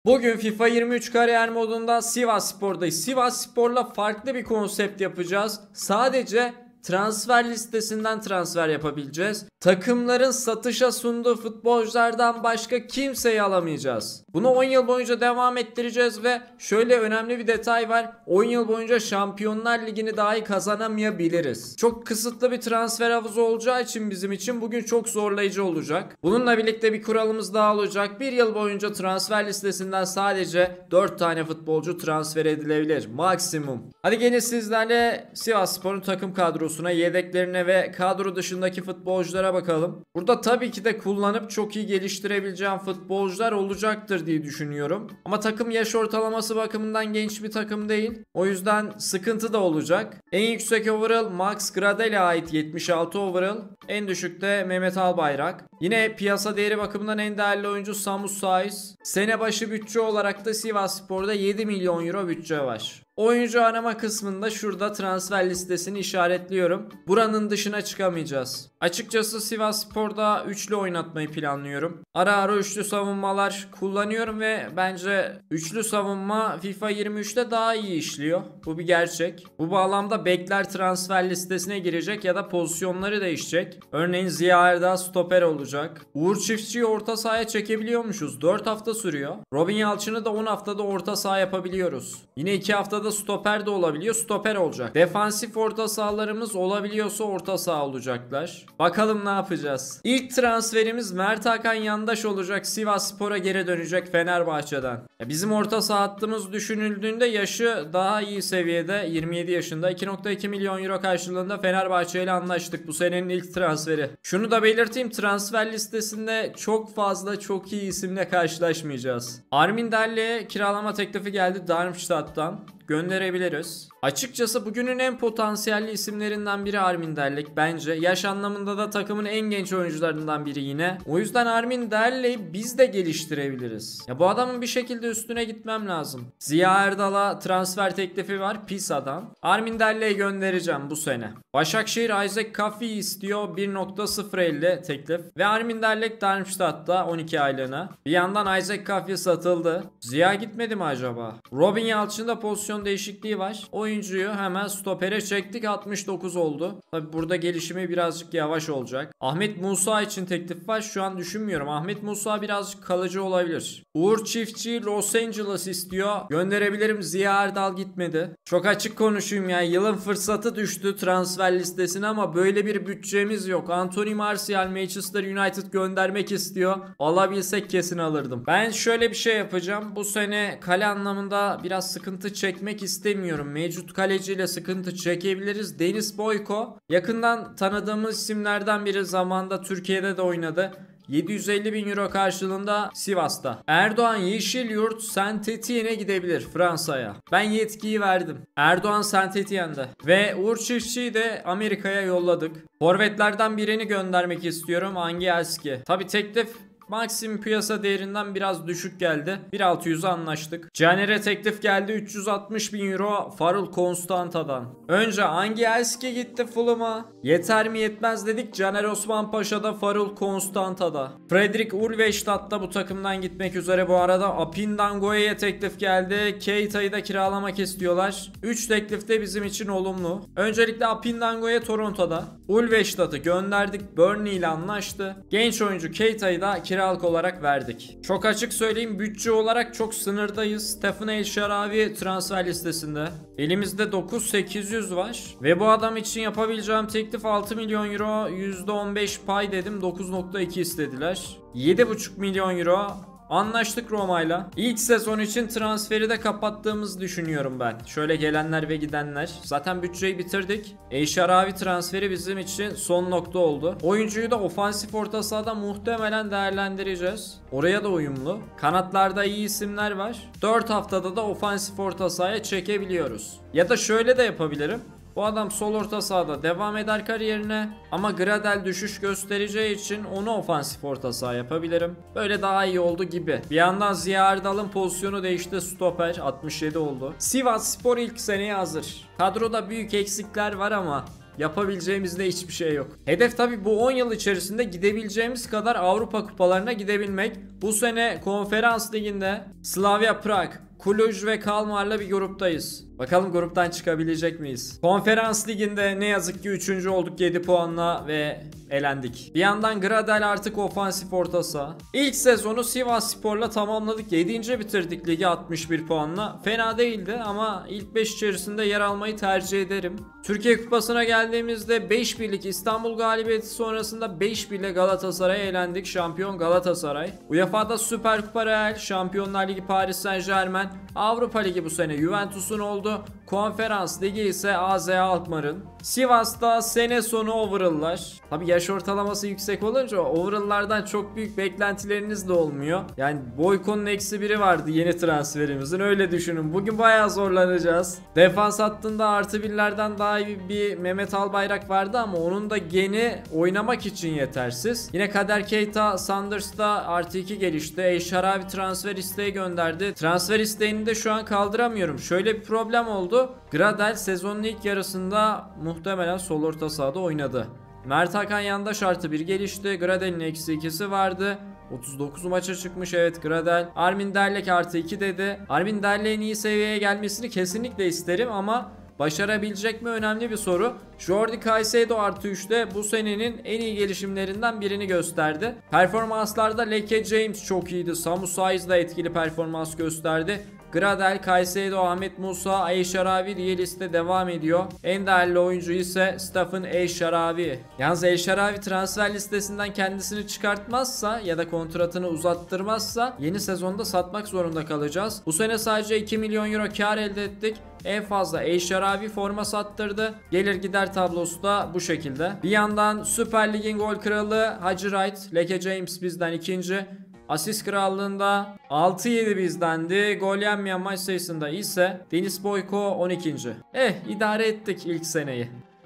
Bugün FIFA 23 kariyer modunda Sivasspor'dayız. Sivasspor'la farklı bir konsept yapacağız. Sadece transfer listesinden transfer yapabileceğiz. Takımların satışa sunduğu futbolculardan başka kimseyi alamayacağız. Bunu 10 yıl boyunca devam ettireceğiz ve şöyle önemli bir detay var. 10 yıl boyunca Şampiyonlar Ligi'ni dahi kazanamayabiliriz. Çok kısıtlı bir transfer havuzu olacağı için bizim için bugün çok zorlayıcı olacak. Bununla birlikte bir kuralımız daha olacak. Bir yıl boyunca transfer listesinden sadece 4 tane futbolcu transfer edilebilir. Maksimum. Hadi gelin sizlerle Sivasspor'un takım kadrosuna, yedeklerine ve kadro dışındaki futbolculara bakalım. Burada tabii ki de kullanıp çok iyi geliştirebileceğim futbolcular olacaktır diye düşünüyorum. Ama takım yaş ortalaması bakımından genç bir takım değil. O yüzden sıkıntı da olacak. En yüksek overall Max Gradel'e ait 76 overall. En düşükte Mehmet Albayrak. Yine piyasa değeri bakımından en değerli oyuncu Samu Saiz. Sene başı bütçe olarak da Sivasspor'da 7 milyon euro bütçe var. Oyuncu arama kısmında şurada transfer listesini işaretliyorum. Buranın dışına çıkamayacağız. Açıkçası Sivasspor'da üçlü oynatmayı planlıyorum. Ara ara üçlü savunmalar kullanıyorum ve bence üçlü savunma FIFA 23'te daha iyi işliyor. Bu bir gerçek. Bu bağlamda bekler transfer listesine girecek ya da pozisyonları değişecek. Örneğin Ziya Erdal stoper olacak. Uğur Çiftçi'yi orta sahaya çekebiliyormuşuz. 4 hafta sürüyor. Robin Yalçın'ı da 10 haftada orta saha yapabiliyoruz. Yine 2 haftada stoper de olabiliyor. Stoper olacak. Defansif orta sahalarımız olabiliyorsa orta saha olacaklar. Bakalım ne yapacağız. İlk transferimiz Mert Hakan Yandaş olacak. Sivasspor'a geri dönecek Fenerbahçe'den. Bizim orta saha hattımız düşünüldüğünde yaşı daha iyi seviyede. 27 yaşında. 2,2 milyon euro karşılığında Fenerbahçe ile anlaştık. Bu senenin ilk transferi. Şunu da belirteyim. Transfer listesinde çok fazla çok iyi isimle karşılaşmayacağız. Armin Delle'ye kiralama teklifi geldi Darmstadt'tan. Gönderebiliriz. Açıkçası bugünün en potansiyelli isimlerinden biri Armin Derlek bence. Yaş anlamında da takımın en genç oyuncularından biri yine. O yüzden Armin Derlek'i biz de geliştirebiliriz. Ya bu adamın bir şekilde üstüne gitmem lazım. Ziya Erdal'a transfer teklifi var Pisa'dan. Armin Derlek'i göndereceğim bu sene. Başakşehir Isaac Kafi'yi istiyor. 1,050 teklif. Ve Armin Derlek Darmstadt'ta 12 aylığına. Bir yandan Isaac Kafi satıldı. Ziya gitmedi mi acaba? Robin Yalçın'da pozisyon değişikliği var. Oyuncuyu hemen stopere çektik, 69 oldu. Tabi burada gelişimi birazcık yavaş olacak. Ahmet Musa için teklif var. Şu an düşünmüyorum. Ahmet Musa birazcık kalıcı olabilir. Uğur Çiftçi Los Angeles istiyor. Gönderebilirim. Ziya Erdal gitmedi. Çok açık konuşayım ya. Yılın fırsatı düştü transfer listesine ama böyle bir bütçemiz yok. Anthony Martial Manchester United göndermek istiyor. Alabilsek kesin alırdım. Ben şöyle bir şey yapacağım. Bu sene kale anlamında biraz sıkıntı çekmek istemiyorum. Mevcut kaleciyle sıkıntı çekebiliriz. Deniz Boyko yakından tanıdığımız isimlerden biri, zamanda Türkiye'de de oynadı. 750 bin euro karşılığında Sivas'ta. Erdoğan Yeşilyurt Saint Etienne'e gidebilir, Fransa'ya. Ben yetkiyi verdim. Erdoğan Saint Etienne'de. Ve Uğur Çiftçi'yi de Amerika'ya yolladık. Forvetlerden birini göndermek istiyorum. Angielski. Tabi teklif maksimum piyasa değerinden biraz düşük geldi. 1.600'e anlaştık. Caner'e teklif geldi 360 bin euro Farul Konstanta'dan. Önce Angielski gitti Fulham'a. Yeter mi yetmez dedik. Caner Osmanpaşa'da, Farul Konstanta'da. Fredrik Ulvestad da bu takımdan gitmek üzere bu arada. Apindango'ya teklif geldi. Keita'yı da kiralamak istiyorlar. 3 teklif de bizim için olumlu. Öncelikle Apindango'ya Toronto'da. Ulvestad'ı gönderdik. Burnley ile anlaştı. Genç oyuncu Keita'yı da kiralık olarak verdik. Çok açık söyleyeyim, bütçe olarak çok sınırdayız. Stefan El Şaravi transfer listesinde. Elimizde 9.800 var. Ve bu adam için yapabileceğim teklif 6 milyon euro. %15 pay dedim. 9,2 istediler. 7,5 milyon euro. Anlaştık Roma'yla. İlk sezon için transferi de kapattığımızı düşünüyorum ben. Şöyle gelenler ve gidenler. Zaten bütçeyi bitirdik. Eşaravi transferi bizim için son nokta oldu. Oyuncuyu da ofansif orta sahada muhtemelen değerlendireceğiz. Oraya da uyumlu. Kanatlarda iyi isimler var. 4 haftada da ofansif orta sahaya çekebiliyoruz. Ya da şöyle de yapabilirim. Bu adam sol orta sahada devam eder kariyerine ama Gradel düşüş göstereceği için onu ofansif orta saha yapabilirim. Böyle daha iyi oldu gibi. Bir yandan Ziya Erdal'ın pozisyonu değişti, stoper 67 oldu. Sivasspor ilk seneye hazır. Kadroda büyük eksikler var ama Yapabileceğimizde hiçbir şey yok. Hedef tabi bu 10 yıl içerisinde gidebileceğimiz kadar Avrupa kupalarına gidebilmek. Bu sene Konferans Ligi'nde Slavia Prag, Cluj ve Kalmar'la bir gruptayız. Bakalım gruptan çıkabilecek miyiz? Konferans Ligi'nde ne yazık ki 3. olduk 7 puanla ve elendik. Bir yandan Gradel artık ofansif orta saha. İlk sezonu Sivasspor'la tamamladık. 7. bitirdik ligi 61 puanla. Fena değildi ama ilk 5 içerisinde yer almayı tercih ederim. Türkiye Kupası'na geldiğimizde 5-1'lik İstanbul galibiyeti sonrasında 5-1 ile Galatasaray'a elendik. Şampiyon Galatasaray. UEFA'da Süper Kupa Real, Şampiyonlar Ligi Paris Saint-Germain, Avrupa Ligi bu sene Juventus'un oldu. Konferans Ligi ise AZ Alkmaar'ın. Sivas'ta sene sonu overall'lar. Tabi yaş ortalaması yüksek olunca overall'lardan çok büyük beklentileriniz de olmuyor. Yani Boyko'nun -1'i vardı yeni transferimizin, öyle düşünün. Bugün bayağı zorlanacağız. Defans hattında +1'lerden daha iyi bir Mehmet Albayrak vardı ama onun da geni oynamak için yetersiz. Yine Kader Keita Sanders'ta +2 gelişti. Eşaravi transfer isteği gönderdi. Transfer isteğini de şu an kaldıramıyorum. Şöyle bir problem oldu. Gradel sezonun ilk yarısında muhtemelen sol orta sahada oynadı. Mert Hakan Yandaş +1 gelişti. Gradel'in -2'si vardı. 39 maça çıkmış evet Gradel. Armin Derlek +2 dedi. Armin Derlek'in iyi seviyeye gelmesini kesinlikle isterim ama başarabilecek mi önemli bir soru. Jordi Caicedo +3'te bu senenin en iyi gelişimlerinden birini gösterdi. Performanslarda Leke James çok iyiydi. Samu Saiz da etkili performans gösterdi. Gradel, Caicedo, Ahmet Musa, Eşaravi diye liste devam ediyor. En değerli oyuncu ise Stefan Eşaravi. Yalnız Eşaravi transfer listesinden kendisini çıkartmazsa ya da kontratını uzattırmazsa yeni sezonda satmak zorunda kalacağız. Bu sene sadece 2 milyon euro kar elde ettik. En fazla Eşaravi forma sattırdı. Gelir gider tablosu da bu şekilde. Bir yandan Süper Lig'in gol kralı Hacı Wright, Leke James bizden ikinci. Asist krallığında 6-7 bizdendi. Gol yenmeyen maç sayısında ise Deniz Boyko 12. İdare ettik ilk seneyi.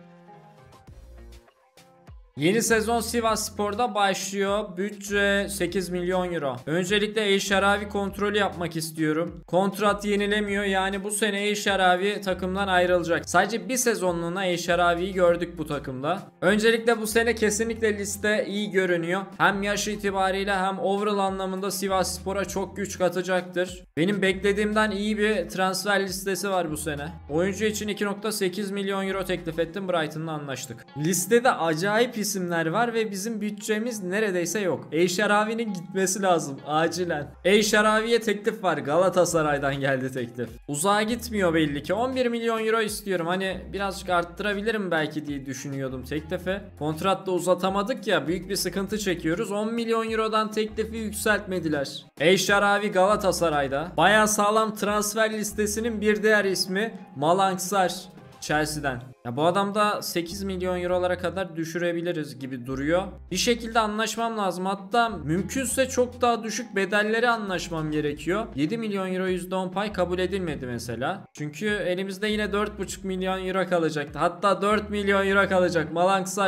Yeni sezon Sivasspor'da başlıyor. Bütçe 8 milyon euro. Öncelikle Eşaravi kontrolü yapmak istiyorum. Kontrat yenilemiyor. Yani bu sene Eşaravi takımdan ayrılacak. Sadece bir sezonluğuna Eşaravi'yi gördük bu takımda. Öncelikle bu sene kesinlikle liste iyi görünüyor. Hem yaş itibariyle hem overall anlamında Sivasspor'a çok güç katacaktır. Benim beklediğimden iyi bir transfer listesi var bu sene. Oyuncu için 2.8 milyon euro teklif ettim. Brighton'la anlaştık. Listede acayip isimler var ve bizim bütçemiz neredeyse yok. Eşaravi'nin gitmesi lazım acilen. Eşaravi'ye teklif var. Galatasaray'dan geldi teklif. Uzağa gitmiyor belli ki. 11 milyon euro istiyorum. Hani birazcık arttırabilirim belki diye düşünüyordum teklifi. Kontratta uzatamadık ya, büyük bir sıkıntı çekiyoruz. 10 milyon eurodan teklifi yükseltmediler. Eşaravi Galatasaray'da. Bayağı sağlam transfer listesinin bir diğer ismi Malanksar. Chelsea'den. Ya bu adamda 8 milyon eurolara kadar düşürebiliriz gibi duruyor. Bir şekilde anlaşmam lazım. Hatta mümkünse çok daha düşük bedelleri anlaşmam gerekiyor. 7 milyon euro %10 pay kabul edilmedi mesela. Çünkü elimizde yine 4,5 milyon euro kalacaktı. Hatta 4 milyon euro kalacak. Malanksar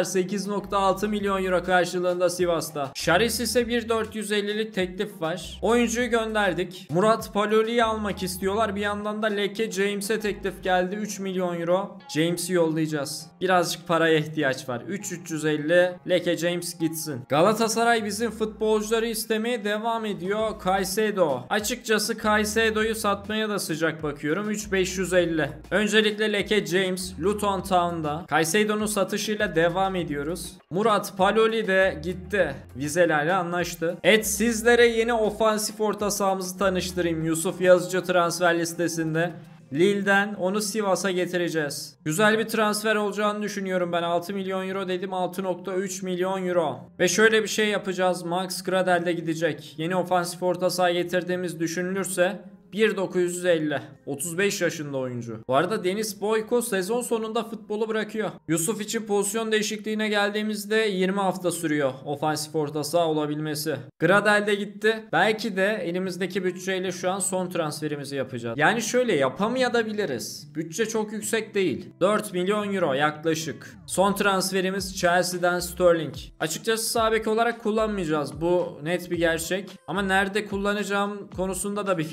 8,6 milyon euro karşılığında Sivas'ta. Şaris ise 1.450'lik teklif var. Oyuncuyu gönderdik. Murat Paloli'yi almak istiyorlar. Bir yandan da Leke James'e teklif geldi. 3 milyon euro. James'i yollayacağız. Birazcık paraya ihtiyaç var. 3.350 Leke James gitsin. Galatasaray bizim futbolcuları istemeye devam ediyor. Caicedo. Açıkçası Caicedo'yu satmaya da sıcak bakıyorum. 3.550. Öncelikle Leke James Luton Town'da. Caicedo'nun satışıyla devam ediyoruz. Murat Paloli de gitti. Vizelerle anlaştı. Sizlere yeni ofansif orta sahamızı tanıştırayım. Yusuf Yazıcı transfer listesinde. Lille'den onu Sivas'a getireceğiz. Güzel bir transfer olacağını düşünüyorum ben. 6 milyon euro dedim, 6.3 milyon euro. Ve şöyle bir şey yapacağız. Max Gradel de gidecek. Yeni ofansif orta saha getirdiğimiz düşünülürse 1.950. 35 yaşında oyuncu. Bu arada Deniz Boyko sezon sonunda futbolu bırakıyor. Yusuf için pozisyon değişikliğine geldiğimizde 20 hafta sürüyor ofansif orta saha olabilmesi. Gradel de gitti. Belki de elimizdeki bütçeyle şu an son transferimizi yapacağız. Yani şöyle yapamayabiliriz. Bütçe çok yüksek değil. 4 milyon euro yaklaşık. Son transferimiz Chelsea'den Sterling. Açıkçası sağ bek olarak kullanmayacağız. Bu net bir gerçek. Ama nerede kullanacağım konusunda da bir fikrim yok.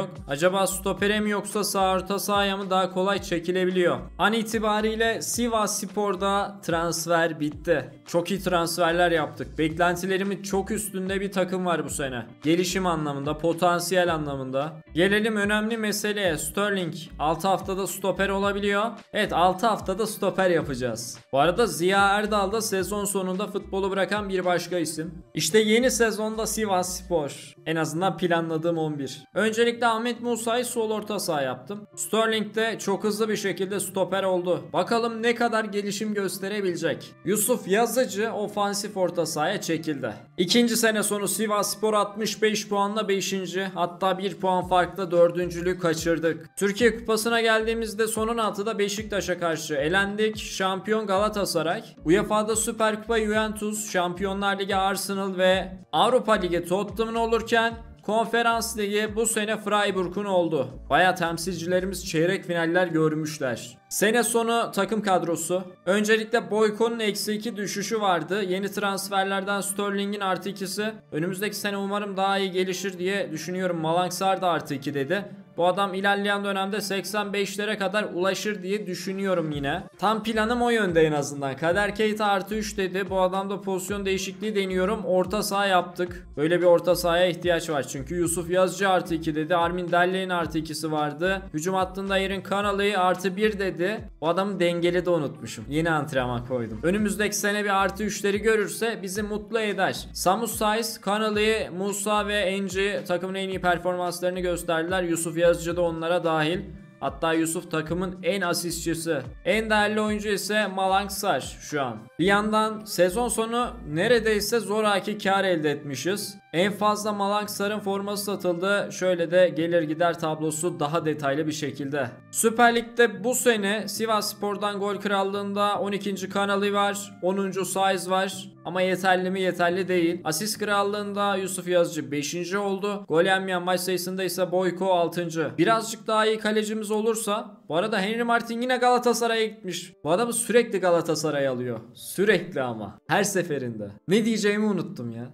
yok. Acaba stopere mi yoksa sağ orta sahaya mı daha kolay çekilebiliyor? An itibariyle Sivasspor'da transfer bitti. Çok iyi transferler yaptık. Beklentilerimin çok üstünde bir takım var bu sene. Gelişim anlamında, potansiyel anlamında. Gelelim önemli meseleye. Sterling 6 haftada stoper olabiliyor. Evet, 6 haftada stoper yapacağız. Bu arada Ziya Erdal da sezon sonunda futbolu bırakan bir başka isim. İşte yeni sezonda Sivasspor. En azından planladığım 11. Öncelikle Ahmet Musa'yı sol orta saha yaptım. Sterling de çok hızlı bir şekilde stoper oldu. Bakalım ne kadar gelişim gösterebilecek. Yusuf Yazıcı ofansif orta sahaya çekildi. İkinci sene sonu Sivasspor 65 puanla 5. hatta 1 puan farkla 4.'lüğü kaçırdık. Türkiye Kupası'na geldiğimizde sonun altıda Beşiktaş'a karşı elendik. Şampiyon Galatasaray. UEFA'da Süper Kupa Juventus, Şampiyonlar Ligi Arsenal ve Avrupa Ligi Tottenham'ın olurken Konferans Ligi bu sene Freiburg'un oldu. Baya temsilcilerimiz çeyrek finaller görmüşler. Sene sonu takım kadrosu. Öncelikle Boyko'nun -2 düşüşü vardı. Yeni transferlerden Sterling'in +2'si. Önümüzdeki sene umarım daha iyi gelişir diye düşünüyorum. Malangsar da +2 dedi. Bu adam ilerleyen dönemde 85'lere kadar ulaşır diye düşünüyorum yine. Tam planım o yönde en azından. Kader Keita +3 dedi. Bu adamda pozisyon değişikliği deniyorum. Orta saha yaptık. Böyle bir orta sahaya ihtiyaç var. Çünkü Yusuf Yazıcı +2 dedi. Armin Delle'nin +2'si vardı. Hücum hattında Erin Kanalı'yı +1 dedi. Bu adamı dengeli de unutmuşum. Yeni antrenman koydum. Önümüzdeki sene bir +3'leri görürse bizi mutlu eder. Samu Saiz, Kanalı'yı, Musa ve Enci takımın en iyi performanslarını gösterdiler. Yusuf Yazıcı da onlara dahil. Hatta Yusuf takımın en asistçisi. En değerli oyuncu ise Malangsar şu an. Bir yandan sezon sonu neredeyse zoraki kar elde etmişiz. En fazla Malangsar'ın forması satıldı. Şöyle de gelir gider tablosu daha detaylı bir şekilde. Süper Lig'de bu sene Sivasspor'dan gol krallığında 12. Kanalı var. 10. Saiz var. Ama yeterli mi? Yeterli değil. Asist krallığında Yusuf Yazıcı 5. oldu. Gol yenmeyen maç sayısında ise Boyko 6. Birazcık daha iyi kalecimiz olursa. Bu arada Henry Martin yine Galatasaray'a gitmiş. Bu adamı sürekli Galatasaray alıyor. Sürekli ama. Her seferinde. Ne diyeceğimi unuttum ya.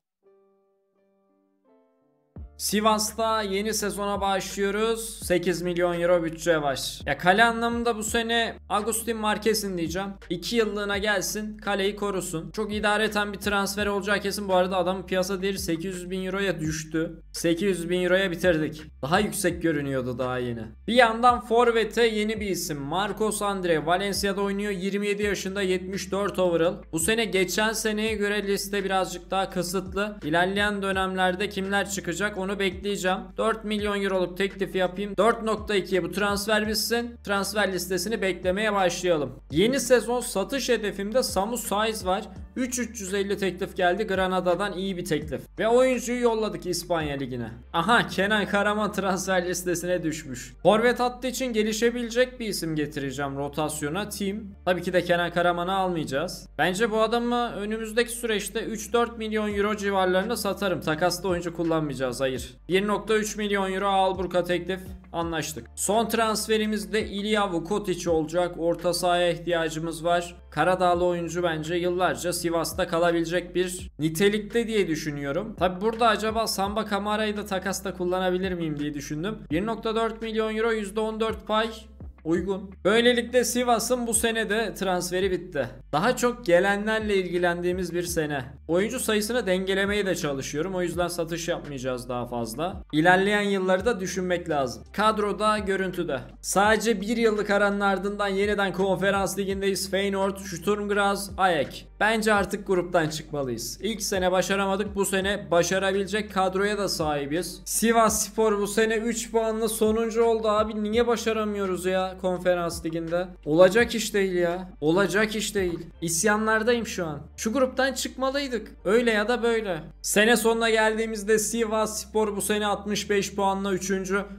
Sivas'ta yeni sezona başlıyoruz. 8 milyon euro bütçe var. Ya kale anlamında bu sene Agustin Marquez'in diyeceğim. 2 yıllığına gelsin, kaleyi korusun. Çok idareten bir transfer olacağı kesin. Bu arada adamın piyasa değeri 800 bin euroya düştü. 800 bin euroya bitirdik. Daha yüksek görünüyordu daha yeni. Bir yandan forvete yeni bir isim. Marcos Andre. Valencia'da oynuyor. 27 yaşında, 74 overall. Bu sene geçen seneye göre liste birazcık daha kısıtlı. İlerleyen dönemlerde kimler çıkacak onu bekleyeceğim. 4 milyon euroluk teklif yapayım. 4.2'ye bu transfer bitsin. Transfer listesini beklemeye başlayalım. Yeni sezon satış hedefimde Samu Saiz var. 3.350 teklif geldi. Granada'dan iyi bir teklif. Ve oyuncuyu yolladık İspanya Ligi'ne. Aha, Kenan Karaman transfer listesine düşmüş. Forvet hattı için gelişebilecek bir isim getireceğim rotasyona. Team. Tabii ki de Kenan Karaman'ı almayacağız. Bence bu adamı önümüzdeki süreçte 3-4 milyon euro civarlarında satarım. Takaslı oyuncu kullanmayacağız. Hayır. 1.3 milyon euro Alburka teklif. Anlaştık. Son transferimiz de İlya Vukotic olacak. Orta sahaya ihtiyacımız var. Karadağlı oyuncu bence yıllarca Sivas'ta kalabilecek bir nitelikte diye düşünüyorum. Tabi burada acaba Samba Kamara'yı da takasta kullanabilir miyim diye düşündüm. 1.4 milyon euro, %14 pay. Uygun. Böylelikle Sivas'ın bu sene de transferi bitti. Daha çok gelenlerle ilgilendiğimiz bir sene. Oyuncu sayısını dengelemeye de çalışıyorum. O yüzden satış yapmayacağız daha fazla. İlerleyen yılları da düşünmek lazım. Kadroda, görüntüde. Sadece bir yıllık aranın ardından yeniden Konferans Ligi'ndeyiz. Feyenoord, Sturm Graz, Ajax. Bence artık gruptan çıkmalıyız. İlk sene başaramadık. Bu sene başarabilecek kadroya da sahibiz. Sivasspor bu sene 3 puanla sonuncu oldu abi. Niye başaramıyoruz ya Konferans Ligi'nde? Olacak iş değil ya. Olacak iş değil. İsyanlardayım şu an. Şu gruptan çıkmalıydık. Öyle ya da böyle. Sene sonuna geldiğimizde Sivasspor bu sene 65 puanla 3.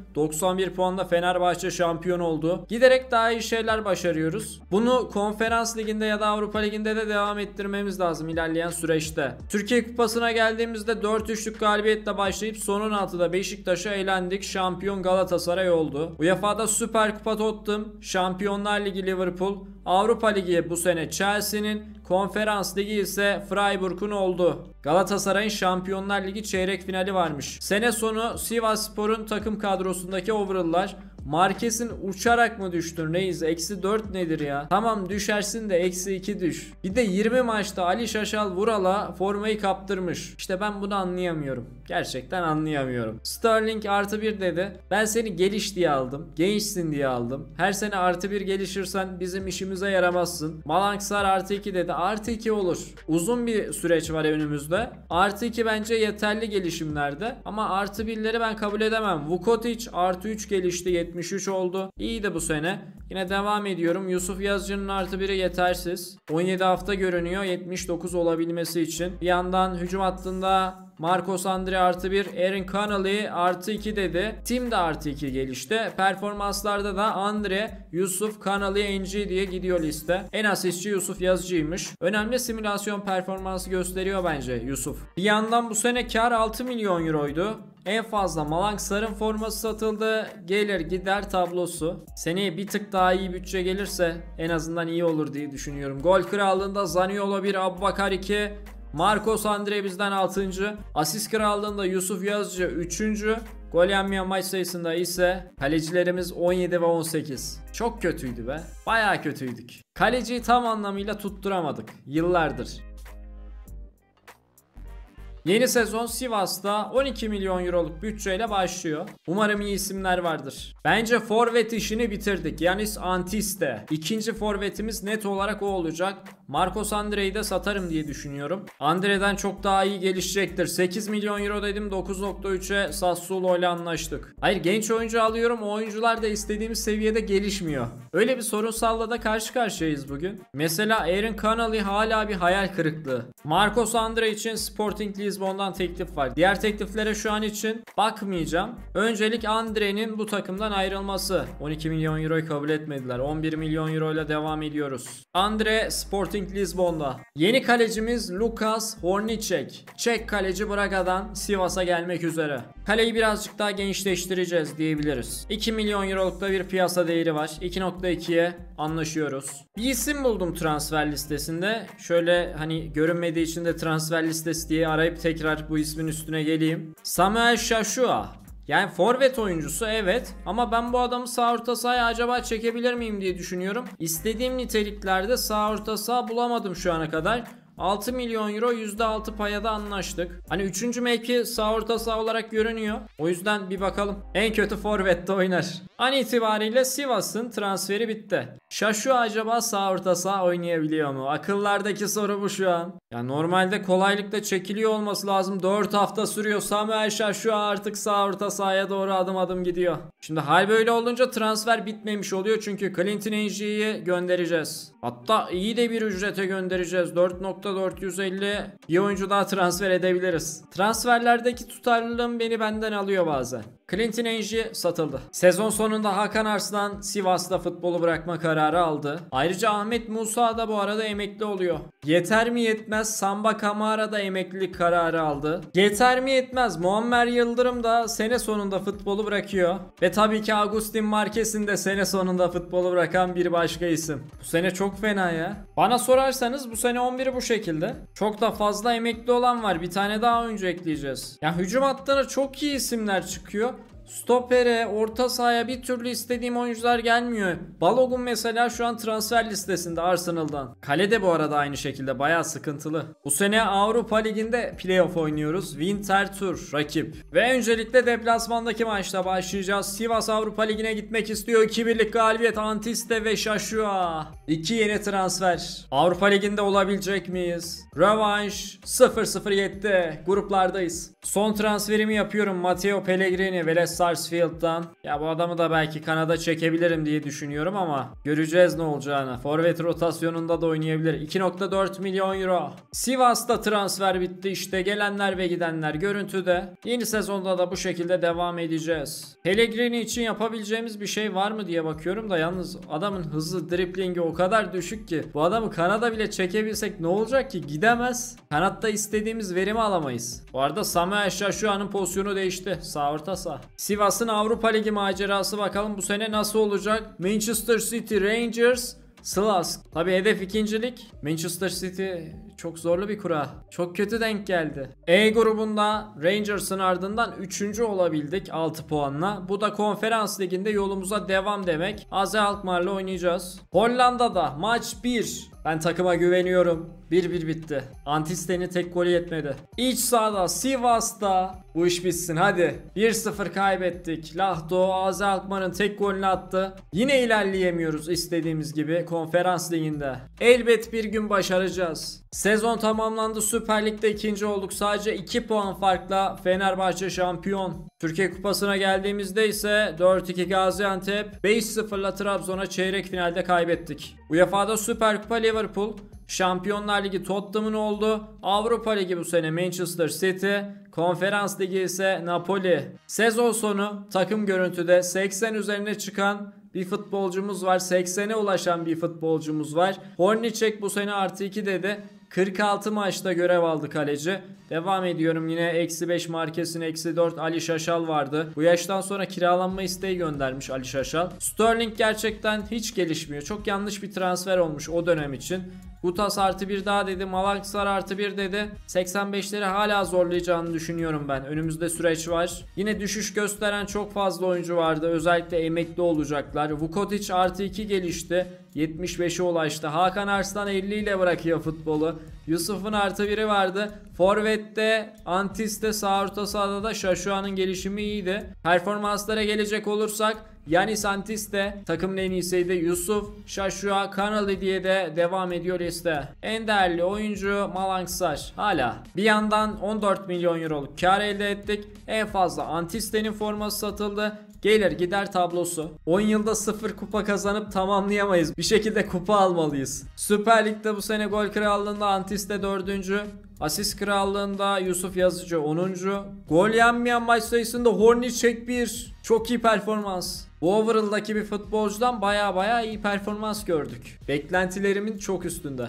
91 puanla Fenerbahçe şampiyon oldu. Giderek daha iyi şeyler başarıyoruz. Bunu Konferans Ligi'nde ya da Avrupa Ligi'nde de devam ettirmemiz lazım ilerleyen süreçte. Türkiye Kupası'na geldiğimizde 4-3'lük galibiyetle başlayıp sonun altıda Beşiktaş'a elendik. Şampiyon Galatasaray oldu. UEFA'da Süper Kupa Tottenham, Şampiyonlar Ligi Liverpool, Avrupa Ligi bu sene Chelsea'nin, Konferans Ligi ise Freiburg'un oldu. Galatasaray'ın Şampiyonlar Ligi çeyrek finali varmış. Sene sonu Sivasspor'un takım kadrosundaki overall'lar Marquez'in uçarak mı düştün reis? -4 nedir ya? Tamam düşersin de -2 düş. Bir de 20 maçta Ali Şaşal Vural'a formayı kaptırmış. İşte ben bunu anlayamıyorum. Gerçekten anlayamıyorum. Sterling +1 dedi. Ben seni geliş diye aldım. Gençsin diye aldım. Her sene +1 gelişirsen bizim işimize yaramazsın. Malangsar +2 dedi. +2 olur. Uzun bir süreç var önümüzde. +2 bence yeterli gelişimlerde. Ama +1'leri ben kabul edemem. Vukotic +3 gelişti. 73 oldu. İyi de bu sene. Yine devam ediyorum. Yusuf Yazıcı'nın +1'i yetersiz. 17 hafta görünüyor 79 olabilmesi için. Bir yandan hücum hattında Marcos Andre +1, Aaron Connolly +2 dedi. Tim de +2 gelişti. Performanslarda da Andre, Yusuf, Connolly, NG diye gidiyor liste. En asistçi Yusuf Yazıcı'ymış. Önemli simülasyon performansı gösteriyor bence Yusuf. Bir yandan bu sene kar 6 milyon euroydu. En fazla Malangsar'ın forması satıldı. Gelir gider tablosu. Seneye bir tık daha iyi bütçe gelirse en azından iyi olur diye düşünüyorum. Gol krallığında Zaniolo 1, Abubakar 2, Marcos Andre bizden 6. Asist krallığında Yusuf Yazıcı 3. Gol yenmeyen maç sayısında ise kalecilerimiz 17 ve 18. Çok kötüydü be. Bayağı kötüydük. Kaleciyi tam anlamıyla tutturamadık. Yıllardır. Yeni sezon Sivas'ta 12 milyon euroluk bütçeyle başlıyor. Umarım iyi isimler vardır. Bence forvet işini bitirdik. Yanis Antiste. İkinci forvetimiz net olarak o olacak. Marcos Andre'yi de satarım diye düşünüyorum. Andre'den çok daha iyi gelişecektir. 8 milyon euro dedim, 9.3'e Sassuolo ile anlaştık. Hayır, genç oyuncu alıyorum. O oyuncular da istediğimiz seviyede gelişmiyor. Öyle bir sorunsalla da karşı karşıyayız bugün. Mesela Aaron Connolly hala bir hayal kırıklığı. Marcos Andre için Sporting Lisbon'dan teklif var. Diğer tekliflere şu an için bakmayacağım. Öncelik Andre'nin bu takımdan ayrılması. 12 milyon euroyu kabul etmediler. 11 milyon euro ile devam ediyoruz. Andre Sporting Lisbon'da. Yeni kalecimiz Lukas Hornicek. Çek kaleci Braga'dan Sivas'a gelmek üzere. Kaleyi birazcık daha gençleştireceğiz diyebiliriz. 2 milyon euroluk da bir piyasa değeri var. 2.2'ye anlaşıyoruz. Bir isim buldum transfer listesinde. Şöyle hani görünmediği için de transfer listesi diye arayıp tekrar bu ismin üstüne geleyim. Samuel Şaşua. Yani forvet oyuncusu evet, ama ben bu adamı sağ orta sahaya acaba çekebilir miyim diye düşünüyorum. İstediğim niteliklerde sağ orta saha bulamadım şu ana kadar. 6 milyon euro %6 paya da anlaştık. Hani 3. mevki sağ orta saha olarak görünüyor. O yüzden bir bakalım. En kötü forvette oynar. An itibariyle Sivas'ın transferi bitti. Şaşu acaba sağ orta saha oynayabiliyor mu? Akıllardaki soru bu şu an. Ya normalde kolaylıkla çekiliyor olması lazım. 4 hafta sürüyor. Samuel Şaşu artık sağ orta sahaya doğru adım adım gidiyor. Şimdi hal böyle olunca transfer bitmemiş oluyor. Çünkü Clinton NG'yi göndereceğiz. Hatta iyi de bir ücrete göndereceğiz. 4.450 bir oyuncu daha transfer edebiliriz. Transferlerdeki tutarlılığım beni benden alıyor bazen. Clinton NG satıldı. Sezon sonunda Hakan Arslan Sivas'ta futbolu bırakma kararı aldı. Ayrıca Ahmet Musa da bu arada emekli oluyor. Yeter mi yetmez, Samba Kamara da emeklilik kararı aldı. Yeter mi yetmez, Muammer Yıldırım da sene sonunda futbolu bırakıyor. Ve tabii ki Agustin Marquez'in de sene sonunda futbolu bırakan bir başka isim. Bu sene çok fena ya. Bana sorarsanız bu sene 11'i bu şekilde. Çok da fazla emekli olan var. Bir tane daha oyuncu ekleyeceğiz. Ya hücum hattına çok iyi isimler çıkıyor. Stopere, orta sahaya bir türlü istediğim oyuncular gelmiyor. Balogun mesela şu an transfer listesinde Arsenal'dan. Kalede bu arada aynı şekilde bayağı sıkıntılı. Bu sene Avrupa Ligi'nde playoff oynuyoruz. Winter Tour rakip. Ve öncelikle deplasmandaki maçta başlayacağız. Sivas Avrupa Ligi'ne gitmek istiyor. 2-1'lik galibiyet Antiste ve Şaşua. 2 yeni transfer. Avrupa Ligi'nde olabilecek miyiz? Rövanş 0-0 yetti. Gruplardayız. Son transferimi yapıyorum. Matteo Pellegrini ve Sarsfield'dan. Ya bu adamı da belki Kanada çekebilirim diye düşünüyorum ama göreceğiz ne olacağını. Forvet rotasyonunda da oynayabilir. 2.4 milyon euro. Sivas'ta transfer bitti. İşte gelenler ve gidenler görüntüde. Yeni sezonda da bu şekilde devam edeceğiz. Pellegrini için yapabileceğimiz bir şey var mı diye bakıyorum da yalnız adamın hızı, driblingi o kadar düşük ki bu adamı Kanada bile çekebilsek ne olacak ki? Gidemez. Kanatta istediğimiz verimi alamayız. Bu arada Samuel Şaşua'nın pozisyonu değişti. Sağ orta saha. Sivas'ın Avrupa Ligi macerası bakalım bu sene nasıl olacak? Manchester City, Rangers, Slask. Tabi hedef ikincilik. Manchester City çok zorlu bir kura. Çok kötü denk geldi. E grubunda Rangers'ın ardından 3. olabildik 6 puanla. Bu da Konferans Ligi'nde yolumuza devam demek. AZ Alkmaar'la oynayacağız. Hollanda'da maç 1. Ben takıma güveniyorum. 1-1 bitti. Antisten'in tek golü yetmedi. İç sahada Sivas'ta bu iş bitsin hadi. 1-0 kaybettik. Lahto AZ Alkmaar'ın tek golünü attı. Yine ilerleyemiyoruz istediğimiz gibi Konferans Ligi'nde. Elbet bir gün başaracağız. Sezon tamamlandı. Süper Lig'de ikinci olduk. Sadece 2 puan farkla Fenerbahçe şampiyon. Türkiye Kupası'na geldiğimizde ise 4-2 Gaziantep, 5-0'la Trabzon'a çeyrek finalde kaybettik. UEFA'da Süper Kupa Liverpool, Şampiyonlar Ligi Tottenham'ın oldu. Avrupa Ligi bu sene Manchester City, Konferans Ligi ise Napoli. Sezon sonu takım görüntüde 80 üzerine çıkan bir futbolcumuz var. 80'e ulaşan bir futbolcumuz var. Hornicek bu sene +2 dedi. 46 maçta görev aldı kaleci. Devam ediyorum yine -5 Marquez'in -4 Ali Şaşal vardı. Bu yaştan sonra kiralanma isteği göndermiş Ali Şaşal. Sterling gerçekten hiç gelişmiyor. Çok yanlış bir transfer olmuş o dönem için. Gutas +1 daha dedi. Malaksar +1 dedi. 85'leri hala zorlayacağını düşünüyorum ben. Önümüzde süreç var. Yine düşüş gösteren çok fazla oyuncu vardı. Özellikle emekli olacaklar. Vukotic +2 gelişti. 75'e ulaştı. Hakan Arslan 50 ile bırakıyor futbolu. Yusuf'un +1'i vardı. Forvet'te, Antis'te, sağ orta sahada da Şaşua'nın gelişimi iyiydi. Performanslara gelecek olursak Yanis Antis de takımın en iyisiydi. Yusuf, Şaşua, Kanalı diye de devam ediyor liste. En değerli oyuncu Malangsar. Hala. Bir yandan 14 milyon euroluk kar elde ettik. En fazla Antis'te'nin forması satıldı. Gelir gider tablosu. 10 yılda 0 kupa kazanıp tamamlayamayız. Bir şekilde kupa almalıyız. Süper Lig'de bu sene gol krallığında Antis'te 4. Asist krallığında Yusuf Yazıcı 10. Gol yenmeyen maç sayısında Hornicek 1. Çok iyi performans. Bu overall'daki bir futbolcudan baya iyi performans gördük. Beklentilerimin çok üstünde.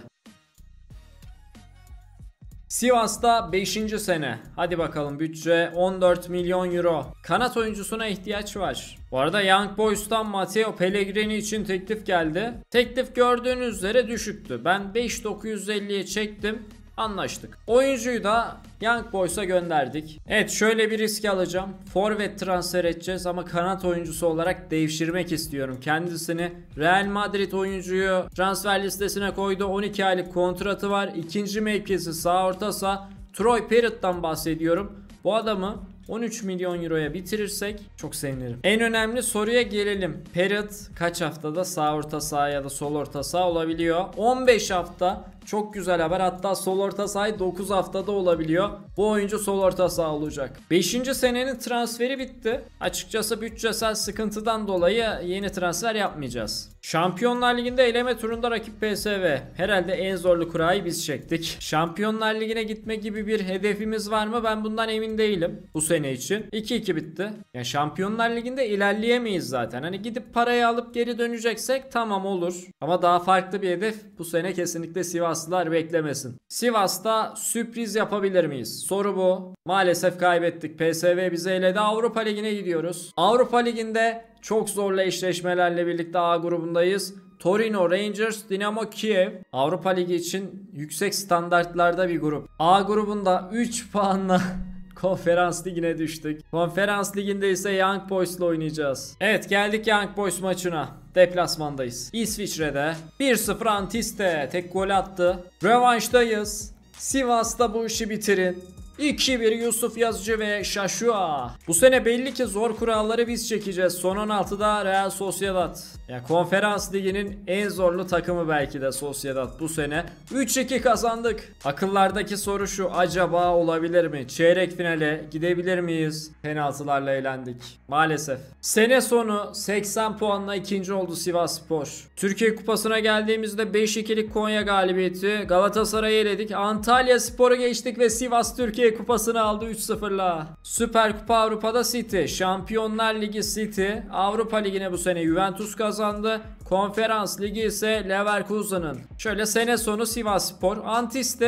Sivas'ta 5. sene. Hadi bakalım, bütçe 14 milyon euro. Kanat oyuncusuna ihtiyaç var. Bu arada Young Boys'tan Matteo Pellegrini için teklif geldi. Teklif gördüğünüz üzere düşüktü. Ben 5.950'ye çektim. Anlaştık. Oyuncuyu da Young Boys'a gönderdik. Evet, şöyle bir risk alacağım. Forvet transfer edeceğiz ama kanat oyuncusu olarak devşirmek istiyorum kendisini. Real Madrid oyuncuyu transfer listesine koydu. 12 aylık kontratı var. İkinci mevkisi sağ orta saha. Troy Parrott'tan bahsediyorum. Bu adamı 13 milyon euroya bitirirsek çok sevinirim. En önemli soruya gelelim. Parrott kaç haftada sağ orta saha ya da sol orta saha olabiliyor? 15 hafta. Çok güzel haber. Hatta sol orta saha 9 haftada olabiliyor. Bu oyuncu sol orta saha olacak. 5. senenin transferi bitti. Açıkçası bütçesel sıkıntıdan dolayı yeni transfer yapmayacağız. Şampiyonlar Ligi'nde eleme turunda rakip PSV. Herhalde en zorlu kurayı biz çektik. Şampiyonlar Ligi'ne gitme gibi bir hedefimiz var mı? Ben bundan emin değilim bu sene için. 2-2 bitti. Yani Şampiyonlar Ligi'nde ilerleyemeyiz zaten. Hani gidip parayı alıp geri döneceksek tamam olur. Ama daha farklı bir hedef bu sene kesinlikle Sivaslılar beklemesin. Sivas'ta sürpriz yapabilir miyiz? Soru bu. Maalesef kaybettik. PSV bizi eledi. Avrupa Ligi'ne gidiyoruz. Avrupa Ligi'nde çok zorlu eşleşmelerle birlikte A grubundayız. Torino, Rangers, Dinamo Kiev. Avrupa Ligi için yüksek standartlarda bir grup. A grubunda 3 puanla Konferans Ligi'ne düştük. Konferans Ligi'nde ise Young Boys'la oynayacağız. Evet, geldik Young Boys maçına. Deplasmandayız. İsviçre'de 1-0 Antiste tek gol attı. Rövanştayız. Sivas'ta bu işi bitirin. 2-1 Yusuf Yazıcı ve Şaşua. Bu sene belli ki zor kuralları biz çekeceğiz. Son 16'da Real Sociedad. Yani Konferans Ligi'nin en zorlu takımı belki de Sociedad bu sene. 3-2 kazandık. Akıllardaki soru şu: acaba olabilir mi? Çeyrek finale gidebilir miyiz? Penaltılarla elendik. Maalesef. Sene sonu 80 puanla ikinci oldu Sivasspor. Türkiye Kupası'na geldiğimizde 5-2'lik Konya galibiyeti. Galatasaray'ı eledik. Antalya Spor'u geçtik ve Sivas Türkiye Kupası'nı aldı 3-0'la. Süper Kupa Avrupa'da City. Şampiyonlar Ligi City. Avrupa Ligi'ne bu sene Juventus kazandı. Konferans Ligi ise Leverkusen'ın. Şöyle sene sonu Sivasspor. Antis'te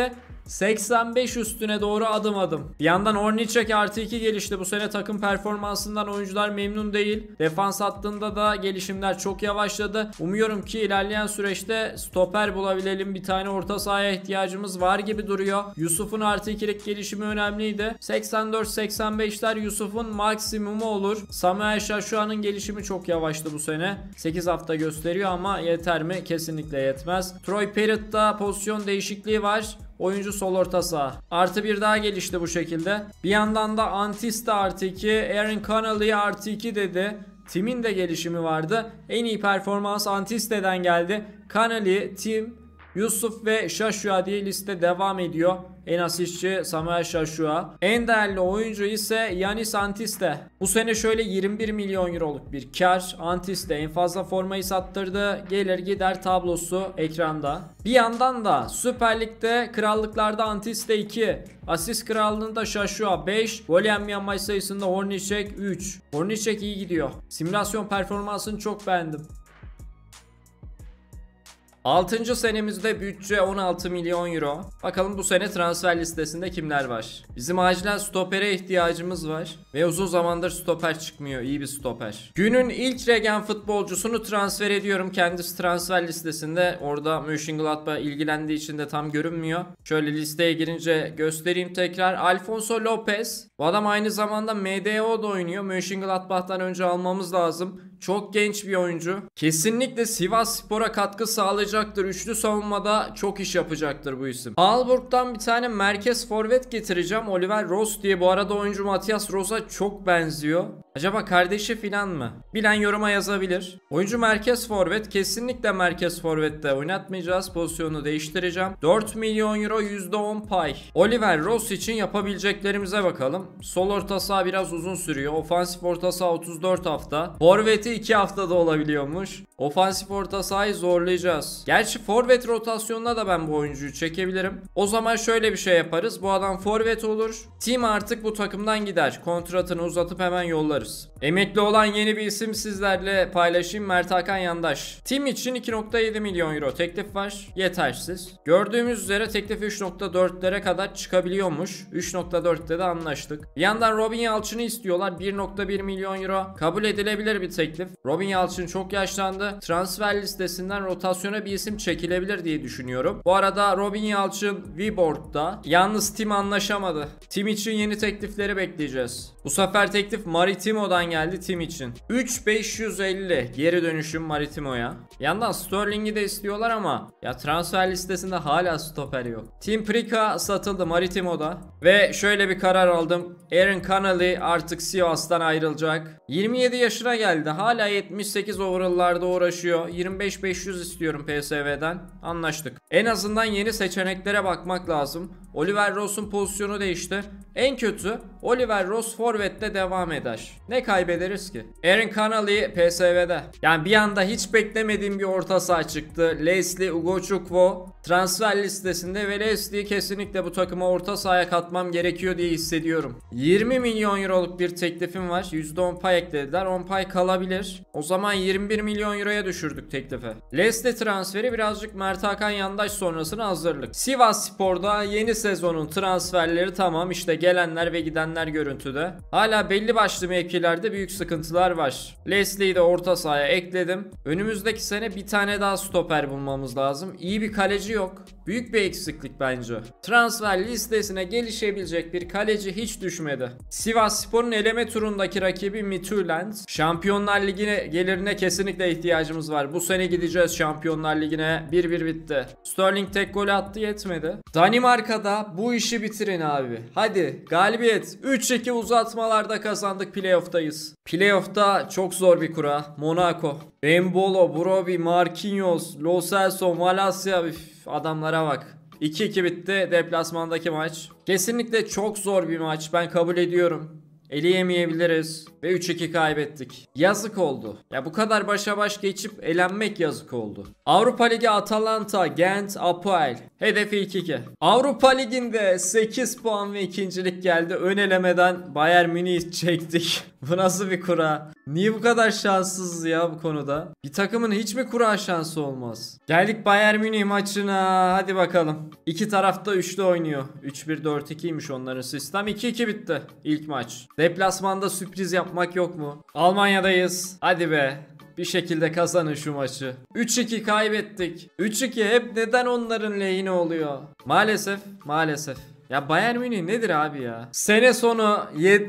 85 üstüne doğru adım adım. Bir yandan Ornicek artı 2 gelişti. Bu sene takım performansından oyuncular memnun değil. Defans hattında da gelişimler çok yavaşladı. Umuyorum ki ilerleyen süreçte stoper bulabilelim. Bir tane orta sahaya ihtiyacımız var gibi duruyor. Yusuf'un artı 2'lik gelişimi önemliydi. 84-85'ler Yusuf'un maksimumu olur. Samuel Şaşua'nın gelişimi çok yavaştı bu sene. 8 hafta gösteriyor ama yeter mi? Kesinlikle yetmez. Troy Parrott'ta pozisyon değişikliği var. Oyuncu sol orta saha. Artı bir daha gelişti bu şekilde. Bir yandan da Antista artı 2, Aaron Connolly artı 2 dedi. Tim'in de gelişimi vardı. En iyi performans Antiste'den geldi. Connolly, Tim, Yusuf ve Şaşua diye liste devam ediyor. En asistçi Samuel Şaşua. En değerli oyuncu ise Yanis Antiste. Bu sene şöyle 21 milyon euroluk bir kar. Antiste en fazla formayı sattırdı. Gelir gider tablosu ekranda. Bir yandan da Süper Lig'de krallıklarda Antiste 2. Asist krallığında Şaşua 5. Gol yenmeyen maç sayısında Hornacek 3. Hornacek iyi gidiyor. Simülasyon performansını çok beğendim. 6. senemizde bütçe 16 milyon euro. Bakalım bu sene transfer listesinde kimler var? Bizim acilen stopere ihtiyacımız var. Ve uzun zamandır stoper çıkmıyor. İyi bir stoper. Günün ilk regen futbolcusunu transfer ediyorum. Kendisi transfer listesinde. Orada Mönchengladbach ilgilendiği için de tam görünmüyor. Şöyle listeye girince göstereyim tekrar. Alfonso Lopez. Bu adam aynı zamanda MDO'da oynuyor. Mönchengladbach'tan önce almamız lazım. Çok genç bir oyuncu. Kesinlikle Sivasspor'a katkı sağlayacaktır. Üçlü savunmada çok iş yapacaktır bu isim. Aalborg'dan bir tane merkez forvet getireceğim. Oliver Ross diye. Bu arada oyuncu Matias Ross'a çok benziyor. Acaba kardeşi filan mı? Bilen yoruma yazabilir. Oyuncu merkez forvet. Kesinlikle merkez forvette oynatmayacağız. Pozisyonu değiştireceğim. 4 milyon euro %10 pay. Oliver Ross için yapabileceklerimize bakalım. Sol orta saha biraz uzun sürüyor. Ofansif orta saha 34 hafta. Forveti 2 haftada olabiliyormuş. Ofansif orta sahayı zorlayacağız. Gerçi forvet rotasyonuna da ben bu oyuncuyu çekebilirim. O zaman şöyle bir şey yaparız. Bu adam forvet olur. Tim artık bu takımdan gider. Kontratını uzatıp hemen yollarız. Emekli olan yeni bir isim sizlerle paylaşayım. Mert Hakan Yandaş. Tim için 2.7 milyon euro teklif var. Yetersiz. Gördüğümüz üzere teklif 3.4'lere kadar çıkabiliyormuş. 3.4'te de anlaştık. Bir yandan Robin Yalçın'ı istiyorlar. 1.1 milyon euro. Kabul edilebilir bir teklif. Robin Yalçın çok yaşlandı. Transfer listesinden rotasyona bir isim çekilebilir diye düşünüyorum. Bu arada Robin Yalçın Viborg'da. Yalnız Tim anlaşamadı. Tim için yeni teklifleri bekleyeceğiz. Bu sefer teklif Maritimo'dan geldi Tim için. 3.550 geri dönüşüm Maritimo'ya. Yandan Sterling'i de istiyorlar ama ya transfer listesinde hala stoper yok. Tim Prika satıldı Maritimo'da. Ve şöyle bir karar aldım. Aaron Connolly artık Sivas'tan ayrılacak. 27 yaşına geldi. Hala 78 overall'larda uğraşıyor. 25.500 istiyorum PSV'den. Anlaştık. En azından yeni seçeneklere bakmak lazım. Oliver Ross'un pozisyonu değişti. En kötü Oliver Ross forvette devam eder. Ne kaybederiz ki? Aaron Connolly PSV'de. Yani bir anda hiç beklemediğim bir orta saha çıktı. Leslie Ugochukwu transfer listesinde ve Leslie'yi kesinlikle bu takıma orta sahaya katmam gerekiyor diye hissediyorum. 20 milyon euroluk bir teklifim var. %10 pay eklediler. 10 pay kalabilir. O zaman 21 milyon euroya düşürdük teklife. Leslie transferi birazcık Mert Hakan Yandaş sonrasına hazırlık. Sivasspor'da yeni sezonun transferleri tamam. İşte gelenler ve gidenler görüntüde. Hala belli başlı mevkilerde büyük sıkıntılar var. Leslie'yi de orta sahaya ekledim. Önümüzdeki sene bir tane daha stoper bulmamız lazım. İyi bir kaleci yok. Büyük bir eksiklik bence. Transfer listesine gelişebilecek bir kaleci hiç düşmedi. Sivasspor'un eleme turundaki rakibi Midtjylland. Şampiyonlar Ligi'ne gelirine kesinlikle ihtiyacımız var. Bu sene gideceğiz Şampiyonlar Ligi'ne. 1-1 bitti. Sterling tek gol attı yetmedi. Danimarka'da bu işi bitirin abi. Hadi galibiyet. 3-2 uzatmalarda kazandık, playoff'tayız. Playoff'ta çok zor bir kura. Monaco. Embolo, Broby, Marquinhos, Lo Celso, Malasya. Adamlara bak. 2-2 bitti deplasmandaki maç. Kesinlikle çok zor bir maç. Ben kabul ediyorum. eleyemeyebiliriz ve 3-2 kaybettik. Yazık oldu. Ya bu kadar başa baş geçip elenmek yazık oldu. Avrupa Ligi Atalanta, Gent, Apoel. Hedefi 2-2. Avrupa Ligi'nde 8 puan ve ikincilik geldi. Ön elemeden Bayern Münih çektik. Bu nasıl bir kura? Niye bu kadar şanssızız ya bu konuda? Bir takımın hiç mi kura şansı olmaz? Geldik Bayern Münih maçına. Hadi bakalım. İki tarafta üçlü oynuyor. 3-1-4-2'ymiş onların sistem. 2-2 bitti ilk maç. Deplasmanda sürpriz yapmak yok mu? Almanya'dayız. Hadi be. Bir şekilde kazanın şu maçı. 3-2 kaybettik. 3-2 hep neden onların lehine oluyor? Maalesef. Ya Bayern Münih nedir abi ya? Sene sonu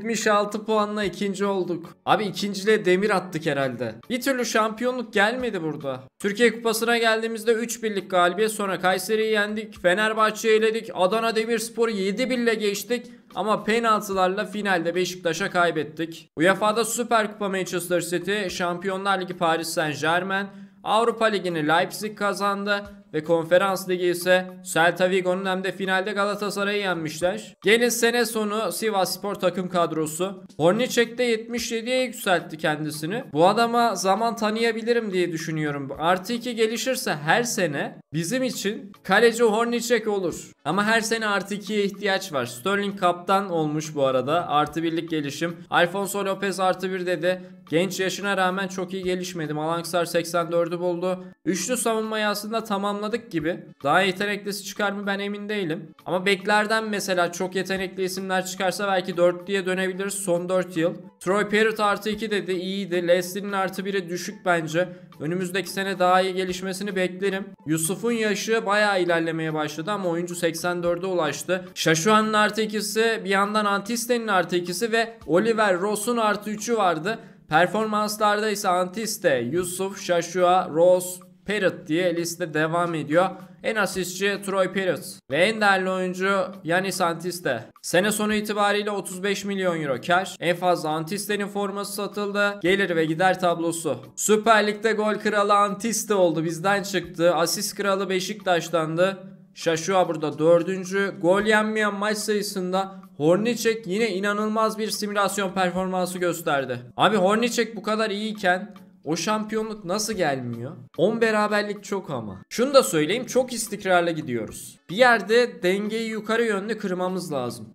76 puanla ikinci olduk. Abi ikinciliğe demir attık herhalde. Bir türlü şampiyonluk gelmedi burada. Türkiye Kupası'na geldiğimizde 3-1'lik galibiyet, sonra Kayseri'yi yendik. Fenerbahçe'yi eledik. Adana Demirspor'u 7-1'le geçtik. Ama penaltılarla finalde Beşiktaş'a kaybettik. UEFA'da Süper Kupa Manchester City, Şampiyonlar Ligi Paris Saint-Germain, Avrupa Ligi'ni Leipzig kazandı ve Konferans Ligi ise Celta Vigo'nun hem de finalde Galatasaray'ı yenmişler. Gelin sene sonu Sivasspor takım kadrosu. Hornacek de 77'ye yükseltti kendisini. Bu adama zaman tanıyabilirim diye düşünüyorum. Artı 2 gelişirse her sene bizim için kaleci Hornacek olur. Ama her sene artı 2'ye ihtiyaç var. Sterling kaptan olmuş bu arada. Artı 1'lik gelişim. Alfonso Lopez artı 1 dedi. Genç yaşına rağmen çok iyi gelişmedi. Malangsar 84'ü buldu. Üçlü savunmayı aslında tamamladık gibi. Daha yeteneklisi çıkar mı ben emin değilim. Ama beklerden mesela çok yetenekli isimler çıkarsa belki 4'lüye dönebiliriz son 4 yıl. Troy Parrott artı 2 dedi, iyiydi. Leslie'nin artı 1'i düşük bence. Önümüzdeki sene daha iyi gelişmesini beklerim. Yusuf'un yaşı bayağı ilerlemeye başladı ama oyuncu 84'e ulaştı. Şaşuan'ın artı 2'si, bir yandan Antiste'nin artı 2'si ve Oliver Ross'un artı 3'ü vardı. Performanslarda ise Antiste, Yusuf, Şaşua, Ross, Parrott diye liste devam ediyor. En asistçi Troy Parrott ve en değerli oyuncu Yanis Antiste. Sene sonu itibariyle 35 milyon euro kar. En fazla Antiste'nin forması satıldı. Gelir ve gider tablosu. Süper Lig'de gol kralı Antiste oldu, bizden çıktı. Asist kralı Beşiktaş'tandı. Şaşua burada 4. Gol yenmeyen maç sayısında Hornacek yine inanılmaz bir simülasyon performansı gösterdi. Abi Hornacek bu kadar iyiyken o şampiyonluk nasıl gelmiyor? 10 beraberlik çok ama. Şunu da söyleyeyim, çok istikrarlı gidiyoruz. Bir yerde dengeyi yukarı yönlü kırmamız lazım.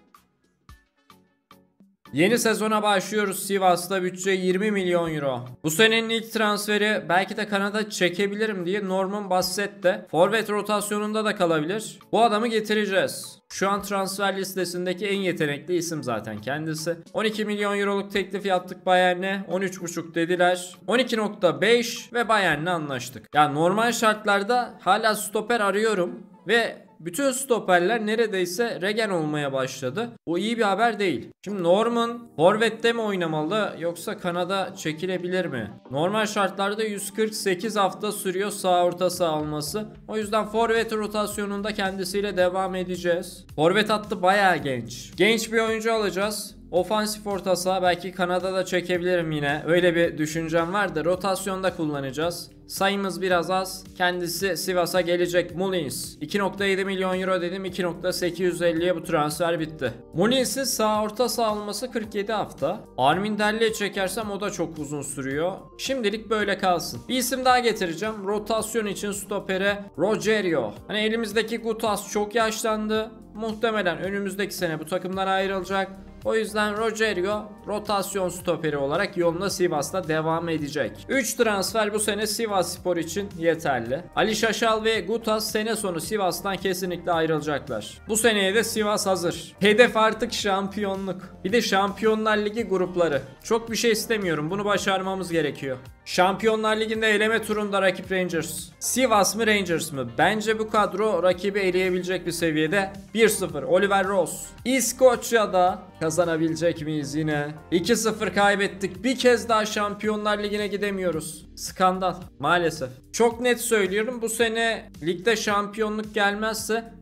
Yeni sezona başlıyoruz. Sivas'ta bütçe 20 milyon euro. Bu senenin ilk transferi, belki de Kanada çekebilirim diye Norman Bassett de forvet rotasyonunda da kalabilir. Bu adamı getireceğiz. Şu an transfer listesindeki en yetenekli isim zaten kendisi. 12 milyon euroluk teklif yaptık Bayern'e. 13,5 dediler. 12,5 ve Bayern'le anlaştık. Yani normal şartlarda hala stoper arıyorum ve bütün stoperler neredeyse regen olmaya başladı. O iyi bir haber değil. Şimdi Norman forvette mi oynamalı yoksa Kanada çekilebilir mi? Normal şartlarda 148 hafta sürüyor sağ orta saha olması. O yüzden forvet rotasyonunda kendisiyle devam edeceğiz. Forvet hattı bayağı genç. Genç bir oyuncu alacağız. Ofansif orta saha, belki Kanada'da çekebilirim yine. Öyle bir düşüncem var da rotasyonda kullanacağız. Sayımız biraz az. Kendisi Sivas'a gelecek. Mullins. 2,7 milyon euro dedim. 2,850'ye bu transfer bitti. Mullins'in sağ orta saha olması 47 hafta. Armin Delli'ye çekersem o da çok uzun sürüyor. Şimdilik böyle kalsın. Bir isim daha getireceğim. Rotasyon için stopere Rogerio. Hani elimizdeki Gutas çok yaşlandı. Muhtemelen önümüzdeki sene bu takımdan ayrılacak. O yüzden Rogerio rotasyon stoperi olarak yoluna Sivas'ta devam edecek. 3 transfer bu sene Sivasspor için yeterli. Ali Şaşal ve Gutas sene sonu Sivas'tan kesinlikle ayrılacaklar. Bu seneye de Sivas hazır. Hedef artık şampiyonluk. Bir de Şampiyonlar Ligi grupları. Çok bir şey istemiyorum. Bunu başarmamız gerekiyor. Şampiyonlar Ligi'nde eleme turunda rakip Rangers. Sivas mı Rangers mı? Bence bu kadro rakibi eleyebilecek bir seviyede. 1-0 Oliver Ross. İskoçya'da kazanabilecek miyiz yine? 2-0 kaybettik. Bir kez daha Şampiyonlar Ligi'ne gidemiyoruz. Skandal maalesef. Çok net söylüyorum, bu sene ligde şampiyonluk gelmezse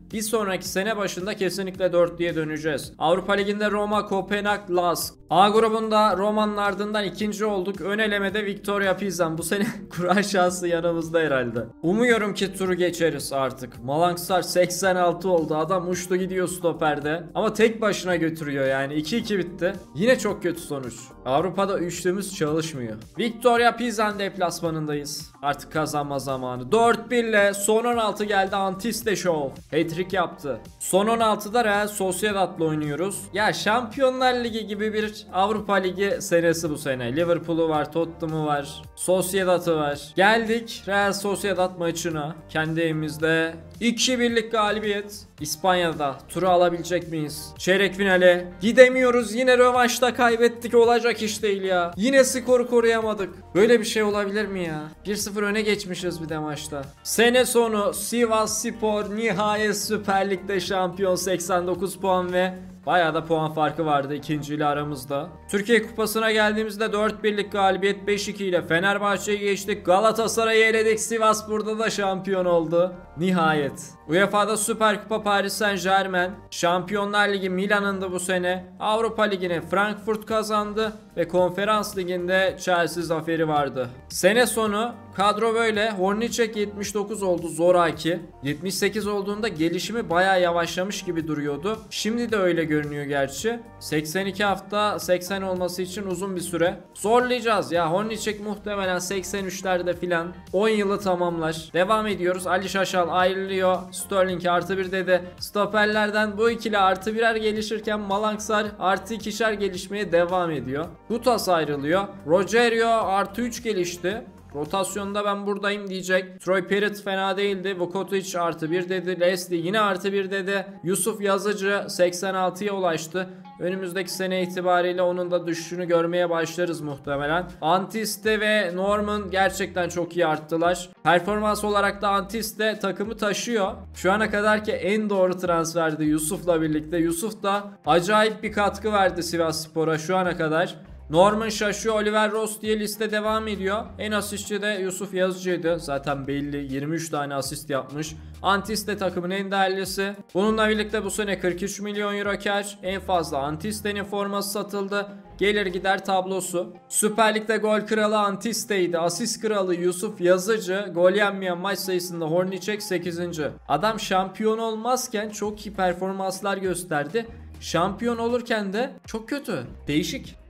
Bir sonraki sene başında kesinlikle dörtlüye döneceğiz. Avrupa Ligi'nde Roma, Kopenhag, Lask. A grubunda Roma'nın ardından ikinci olduk. Ön elemede Victoria Pilsen. Bu sene kura şansı yanımızda herhalde. Umuyorum ki turu geçeriz artık. Malangsar 86 oldu. Adam uçtu gidiyor stoperde. Ama tek başına götürüyor yani. 2-2 bitti. Yine çok kötü sonuç. Avrupa'da üçlümüz çalışmıyor. Victoria Pilsen deplasmanındayız. Artık kazanma zamanı. 4-1 ile son 16 geldi. Antiste Show. Hat-trick yaptı. Son 16'da Real Sociedad'la oynuyoruz. Ya Şampiyonlar Ligi gibi bir Avrupa Ligi senesi bu sene. Liverpool'u var, Tottenham'u var, Sociedad'ı var. Geldik Real Sociedad maçına. Kendi evimizde 2-1'lik galibiyet. İspanya'da turu alabilecek miyiz? Çeyrek finale gidemiyoruz. Yine rövanşta kaybettik. Olacak iş değil ya. Yine skoru koruyamadık. Böyle bir şey olabilir mi ya? 1-0 öne geçmişiz bir de maçta. Sene sonu Sivasspor nihayet Süper Lig'de şampiyon, 89 puan ve bayağı da puan farkı vardı ikinciyle aramızda. Türkiye Kupası'na geldiğimizde 4-1'lik galibiyet, 5-2 ile Fenerbahçe'yi geçtik. Galatasaray'ı eledik. Sivasspor'da da şampiyon oldu. Nihayet. UEFA'da Süper Kupa Paris Saint-Germain. Şampiyonlar Ligi Milan'ın da bu sene. Avrupa Ligi'ni Frankfurt kazandı ve Konferans Ligi'nde Chelsea zaferi vardı. Sene sonu kadro böyle. Hornacek 79 oldu, zoraki. 78 olduğunda gelişimi bayağı yavaşlamış gibi duruyordu. Şimdi de öyle görünüyor gerçi. 82 hafta 80 olması için uzun bir süre. Zorlayacağız ya. Hornacek muhtemelen 83'lerde filan 10 yılı tamamlar. Devam ediyoruz. Ali Şaşal ayrılıyor. Sterling +1 dedi. Stoperlerden bu ikili +1'er gelişirken Malangsar +2'şer gelişmeye devam ediyor. Kutas ayrılıyor. Rogerio +3 gelişti. Rotasyonda ben buradayım diyecek. Troy Parrott fena değildi. Vukotic +1 dedi. Leslie yine +1 dedi. Yusuf Yazıcı 86'ya ulaştı. Önümüzdeki sene itibariyle onun da düşüşünü görmeye başlarız muhtemelen. Antiste ve Norman gerçekten çok iyi arttılar. Performans olarak da Antiste takımı taşıyor. Şu ana kadarki en doğru transferdi Yusuf'la birlikte. Yusuf da acayip bir katkı verdi Sivasspor'a şu ana kadar. Norman şaşıyor, Oliver Ross diye liste devam ediyor. En asistçi de Yusuf Yazıcı'ydı. Zaten belli, 23 tane asist yapmış. Antiste takımın en değerlisi. Bununla birlikte bu sene 43 milyon euro kar. En fazla Antiste'nin forması satıldı. Gelir gider tablosu. Süper Lig'de gol kralı Antiste'ydi. Asist kralı Yusuf Yazıcı. Gol yenmeyen maç sayısında Hornacek 8. Adam şampiyon olmazken çok iyi performanslar gösterdi. Şampiyon olurken de çok kötü. Değişik.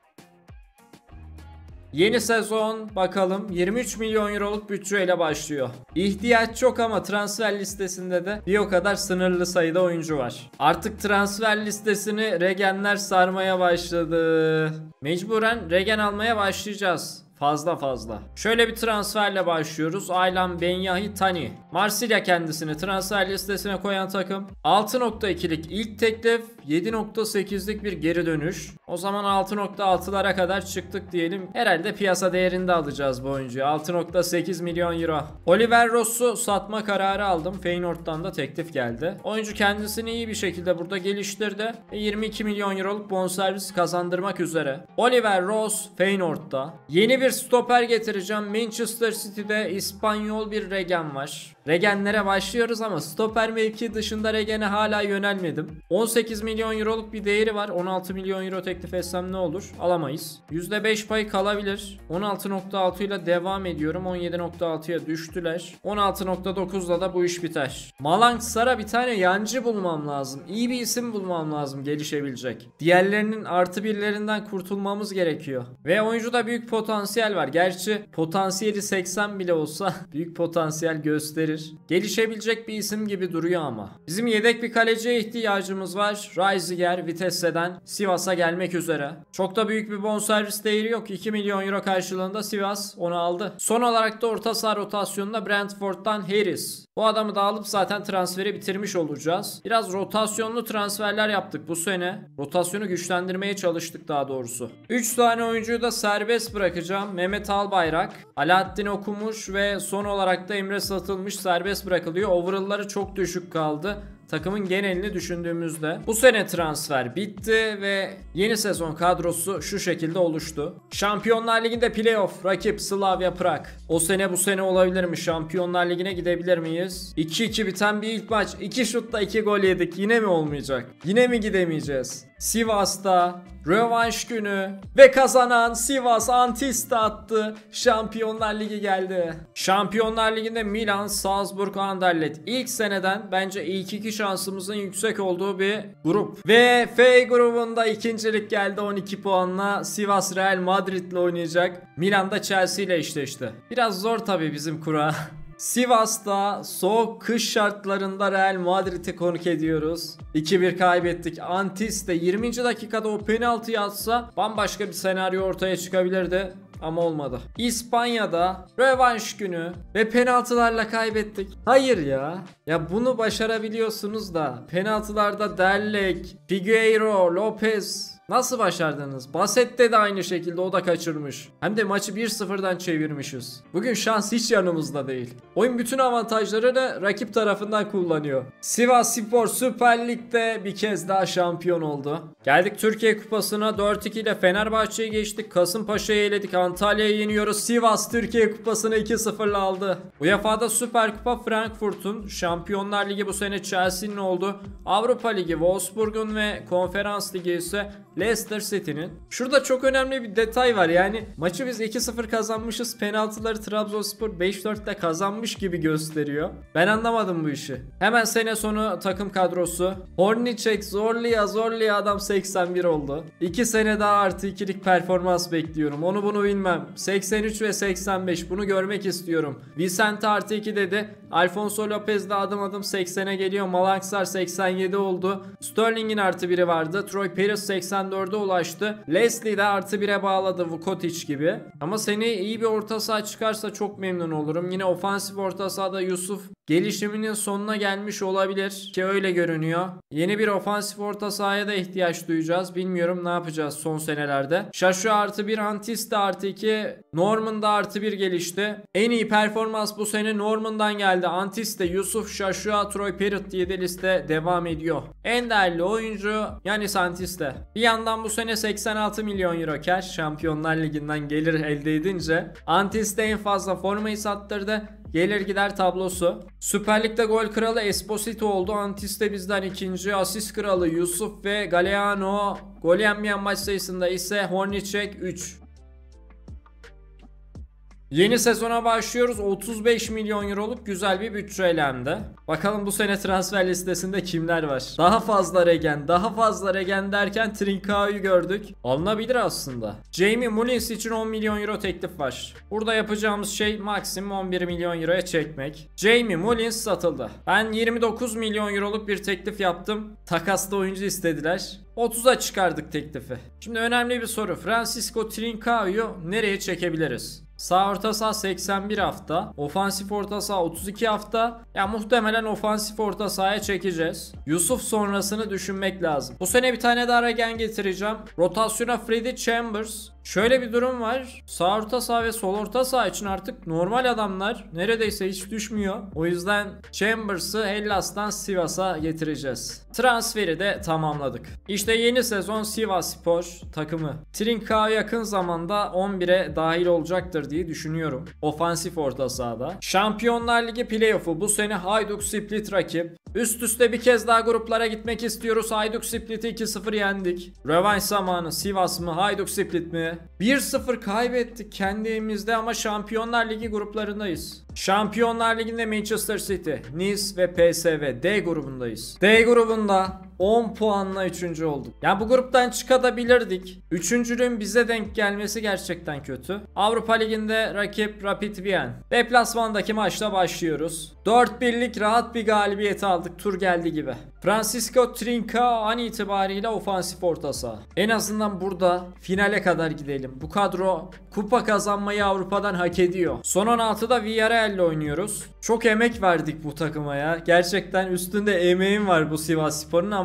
Yeni sezon bakalım 23 milyon euroluk bütçeyle başlıyor. İhtiyaç çok ama transfer listesinde de bir o kadar sınırlı sayıda oyuncu var. Artık transfer listesini Regenler sarmaya başladı. Mecburen Regen almaya başlayacağız. Fazla. Şöyle bir transferle başlıyoruz. Aylan Benyahi Tani. Marsilya kendisini transfer listesine koyan takım. 6.2'lik ilk teklif, 7.8'lik bir geri dönüş. O zaman 6.6'lara kadar çıktık diyelim. Herhalde piyasa değerinde alacağız bu oyuncuyu. 6.8 milyon euro. Oliver Ross'u satma kararı aldım. Feyenoord'dan da teklif geldi. Oyuncu kendisini iyi bir şekilde burada geliştirdi ve 22 milyon euroluk bonservis kazandırmak üzere. Oliver Ross Feyenoord'da. Yeni bir stoper getireceğim. Manchester City'de İspanyol bir Regen var. Regenlere başlıyoruz ama stoper mevki dışında Regen'e hala yönelmedim. 18 milyon euroluk bir değeri var. 16 milyon euro teklif etsem ne olur? Alamayız. %5 pay kalabilir. 16.6 ile devam ediyorum. 17.6'ya düştüler. 16.9'da da bu iş biter. Malangsar'a bir tane yancı bulmam lazım. İyi bir isim bulmam lazım gelişebilecek. Diğerlerinin +1'lerinden kurtulmamız gerekiyor. Ve oyuncuda büyük potansiyel var. Gerçi potansiyeli 80 bile olsa büyük potansiyel gösterir. Gelişebilecek bir isim gibi duruyor ama. Bizim yedek bir kaleciye ihtiyacımız var. Reisiger Vitesse'den Sivas'a gelmek üzere. Çok da büyük bir bonservis değeri yok. 2 milyon euro karşılığında Sivas onu aldı. Son olarak da orta saha rotasyonunda Brentford'dan Harris. Bu adamı da alıp zaten transferi bitirmiş olacağız. Biraz rotasyonlu transferler yaptık bu sene. Rotasyonu güçlendirmeye çalıştık daha doğrusu. 3 tane oyuncuyu da serbest bırakacağım. Mehmet Albayrak, Alaaddin Okumuş ve son olarak da Emre Satılmış serbest bırakılıyor. Overall'ları çok düşük kaldı. takımın genelini düşündüğümüzde. Bu sene transfer bitti ve yeni sezon kadrosu şu şekilde oluştu. Şampiyonlar Ligi'nde playoff rakip Slavia Prag. O sene bu sene olabilir mi? Şampiyonlar Ligi'ne gidebilir miyiz? 2-2 biten bir ilk maç. 2 şutla 2 gol yedik. Yine mi olmayacak? Yine mi gidemeyeceğiz? Sivas'ta rövanş günü ve kazanan Sivas Antist'e attı. Şampiyonlar Ligi geldi. Şampiyonlar Ligi'nde Milan, Salzburg, Anderlecht. İlk seneden bence ilk iki şansımızın yüksek olduğu bir grup. Ve F grubunda ikincilik geldi 12 puanla. Sivas Real Madrid'le oynayacak. Milan da Chelsea ile eşleşti. Biraz zor tabii bizim kura. Sivas'ta soğuk kış şartlarında Real Madrid'i konuk ediyoruz. 2-1 kaybettik. Antis de 20. dakikada o penaltıyı atsa bambaşka bir senaryo ortaya çıkabilirdi. Ama olmadı. İspanya'da rövanş günü ve penaltılarla kaybettik. Hayır ya. Ya bunu başarabiliyorsunuz da penaltılarda Derlek, Figueiro, Lopez nasıl başardınız? Basset'te de aynı şekilde o da kaçırmış. Hem de maçı 1-0'dan çevirmişiz. Bugün şans hiç yanımızda değil. Oyun bütün avantajlarını rakip tarafından kullanıyor. Sivasspor Süper Lig'de bir kez daha şampiyon oldu. Geldik Türkiye Kupası'na 4-2 ile Fenerbahçe'yi geçtik. Kasımpaşa'yı eledik. Antalya'yı yeniyoruz. Sivas Türkiye Kupası'nı 2-0'la aldı. UEFA'da Süper Kupa Frankfurt'un, Şampiyonlar Ligi bu sene Chelsea'nin oldu. Avrupa Ligi Wolfsburg'un ve Konferans Ligi ise Leicester City'nin. Şurada çok önemli bir detay var. Yani maçı biz 2-0 kazanmışız. Penaltıları Trabzonspor 5-4'te kazanmış gibi gösteriyor. Ben anlamadım bu işi. Hemen sene sonu takım kadrosu. Hornicek zorluya adam 81 oldu. 2 sene daha artı 2'lik performans bekliyorum. Onu bunu bilmem. 83 ve 85 bunu görmek istiyorum. Vicente artı 2 dedi. Alfonso Lopez de adım adım 80'e geliyor. Malangsar 87 oldu. Sterling'in artı 1'i vardı. Troy Paris 84'e ulaştı. Leslie de artı 1'e bağladı Vukotic gibi. Ama seneye iyi bir orta saha çıkarsa çok memnun olurum. Yine ofansif orta sahada Yusuf gelişiminin sonuna gelmiş olabilir ki öyle görünüyor. Yeni bir ofansif orta sahaya da ihtiyaç duyacağız. Bilmiyorum ne yapacağız son senelerde. Şaşu artı 1, Antis de artı 2, Norman da artı 1 gelişti. En iyi performans bu sene Norman'dan geldi. Antis de Yusuf, Şaşua, Troy Parrott diye de liste devam ediyor. En değerli oyuncu Yanis Antis de. Bir yandan bu sene 86 milyon euro cash Şampiyonlar Ligi'nden gelir elde edince Antis de en fazla formayı sattırdı. Gelir gider tablosu. Süper Lig'de gol kralı Esposito oldu. Antis de bizden ikinci. Asist kralı Yusuf ve Galeano. Gol yenmeyen maç sayısında ise Hornicek 3. Yeni sezona başlıyoruz. 35 milyon euroluk güzel bir bütçeyle hem de. Bakalım bu sene transfer listesinde kimler var? Daha fazla regen derken Trincao'yu gördük. Alınabilir aslında. Jamie Mullins için 10 milyon euro teklif var. Burada yapacağımız şey maksimum 11 milyon euroya çekmek. Jamie Mullins satıldı. Ben 29 milyon euroluk bir teklif yaptım. Takaslı oyuncu istediler. 30'a çıkardık teklifi. Şimdi önemli bir soru. Francisco Trincao'yu nereye çekebiliriz? Sağ orta saha 81 hafta. Ofansif orta saha 32 hafta. Ya muhtemelen ofansif orta sahaya çekeceğiz. Yusuf sonrasını düşünmek lazım. Bu sene bir tane daha regen getireceğim. Rotasyona Freddie Chambers. Şöyle bir durum var. Sağ orta saha ve sol orta saha için artık normal adamlar neredeyse hiç düşmüyor. O yüzden Chambers'ı Hellas'tan Sivas'a getireceğiz. Transferi de tamamladık. İşte yeni sezon Sivasspor takımı. Trincao yakın zamanda 11'e dahil olacaktır diye düşünüyorum. Ofansif orta sahada. Şampiyonlar Ligi playoff'u bu sene Hajduk Split rakip. Üst üste bir kez daha gruplara gitmek istiyoruz. Hajduk Split'i 2-0 yendik. Rövanş zamanı Sivas mı Hajduk Split mi? 1-0 kaybettik kendi evimizde ama Şampiyonlar Ligi gruplarındayız. Şampiyonlar Ligi'nde Manchester City, Nice ve PSV D grubundayız. D grubunda 10 puanla 3. olduk. Yani bu gruptan çıkabilirdik. Üçüncülüğün bize denk gelmesi gerçekten kötü. Avrupa Ligi'nde rakip Rapid Wien. Deplasmandaki maçla başlıyoruz. 4-1'lik rahat bir galibiyet aldık. Tur geldi gibi. Francisco Trincao an itibariyle ofansif orta saha. En azından burada finale kadar gidelim. Bu kadro kupa kazanmayı Avrupa'dan hak ediyor. Son 16'da Villarreal'le oynuyoruz. Çok emek verdik bu takıma ya. Gerçekten üstünde emeğim var bu Sivasspor'un ama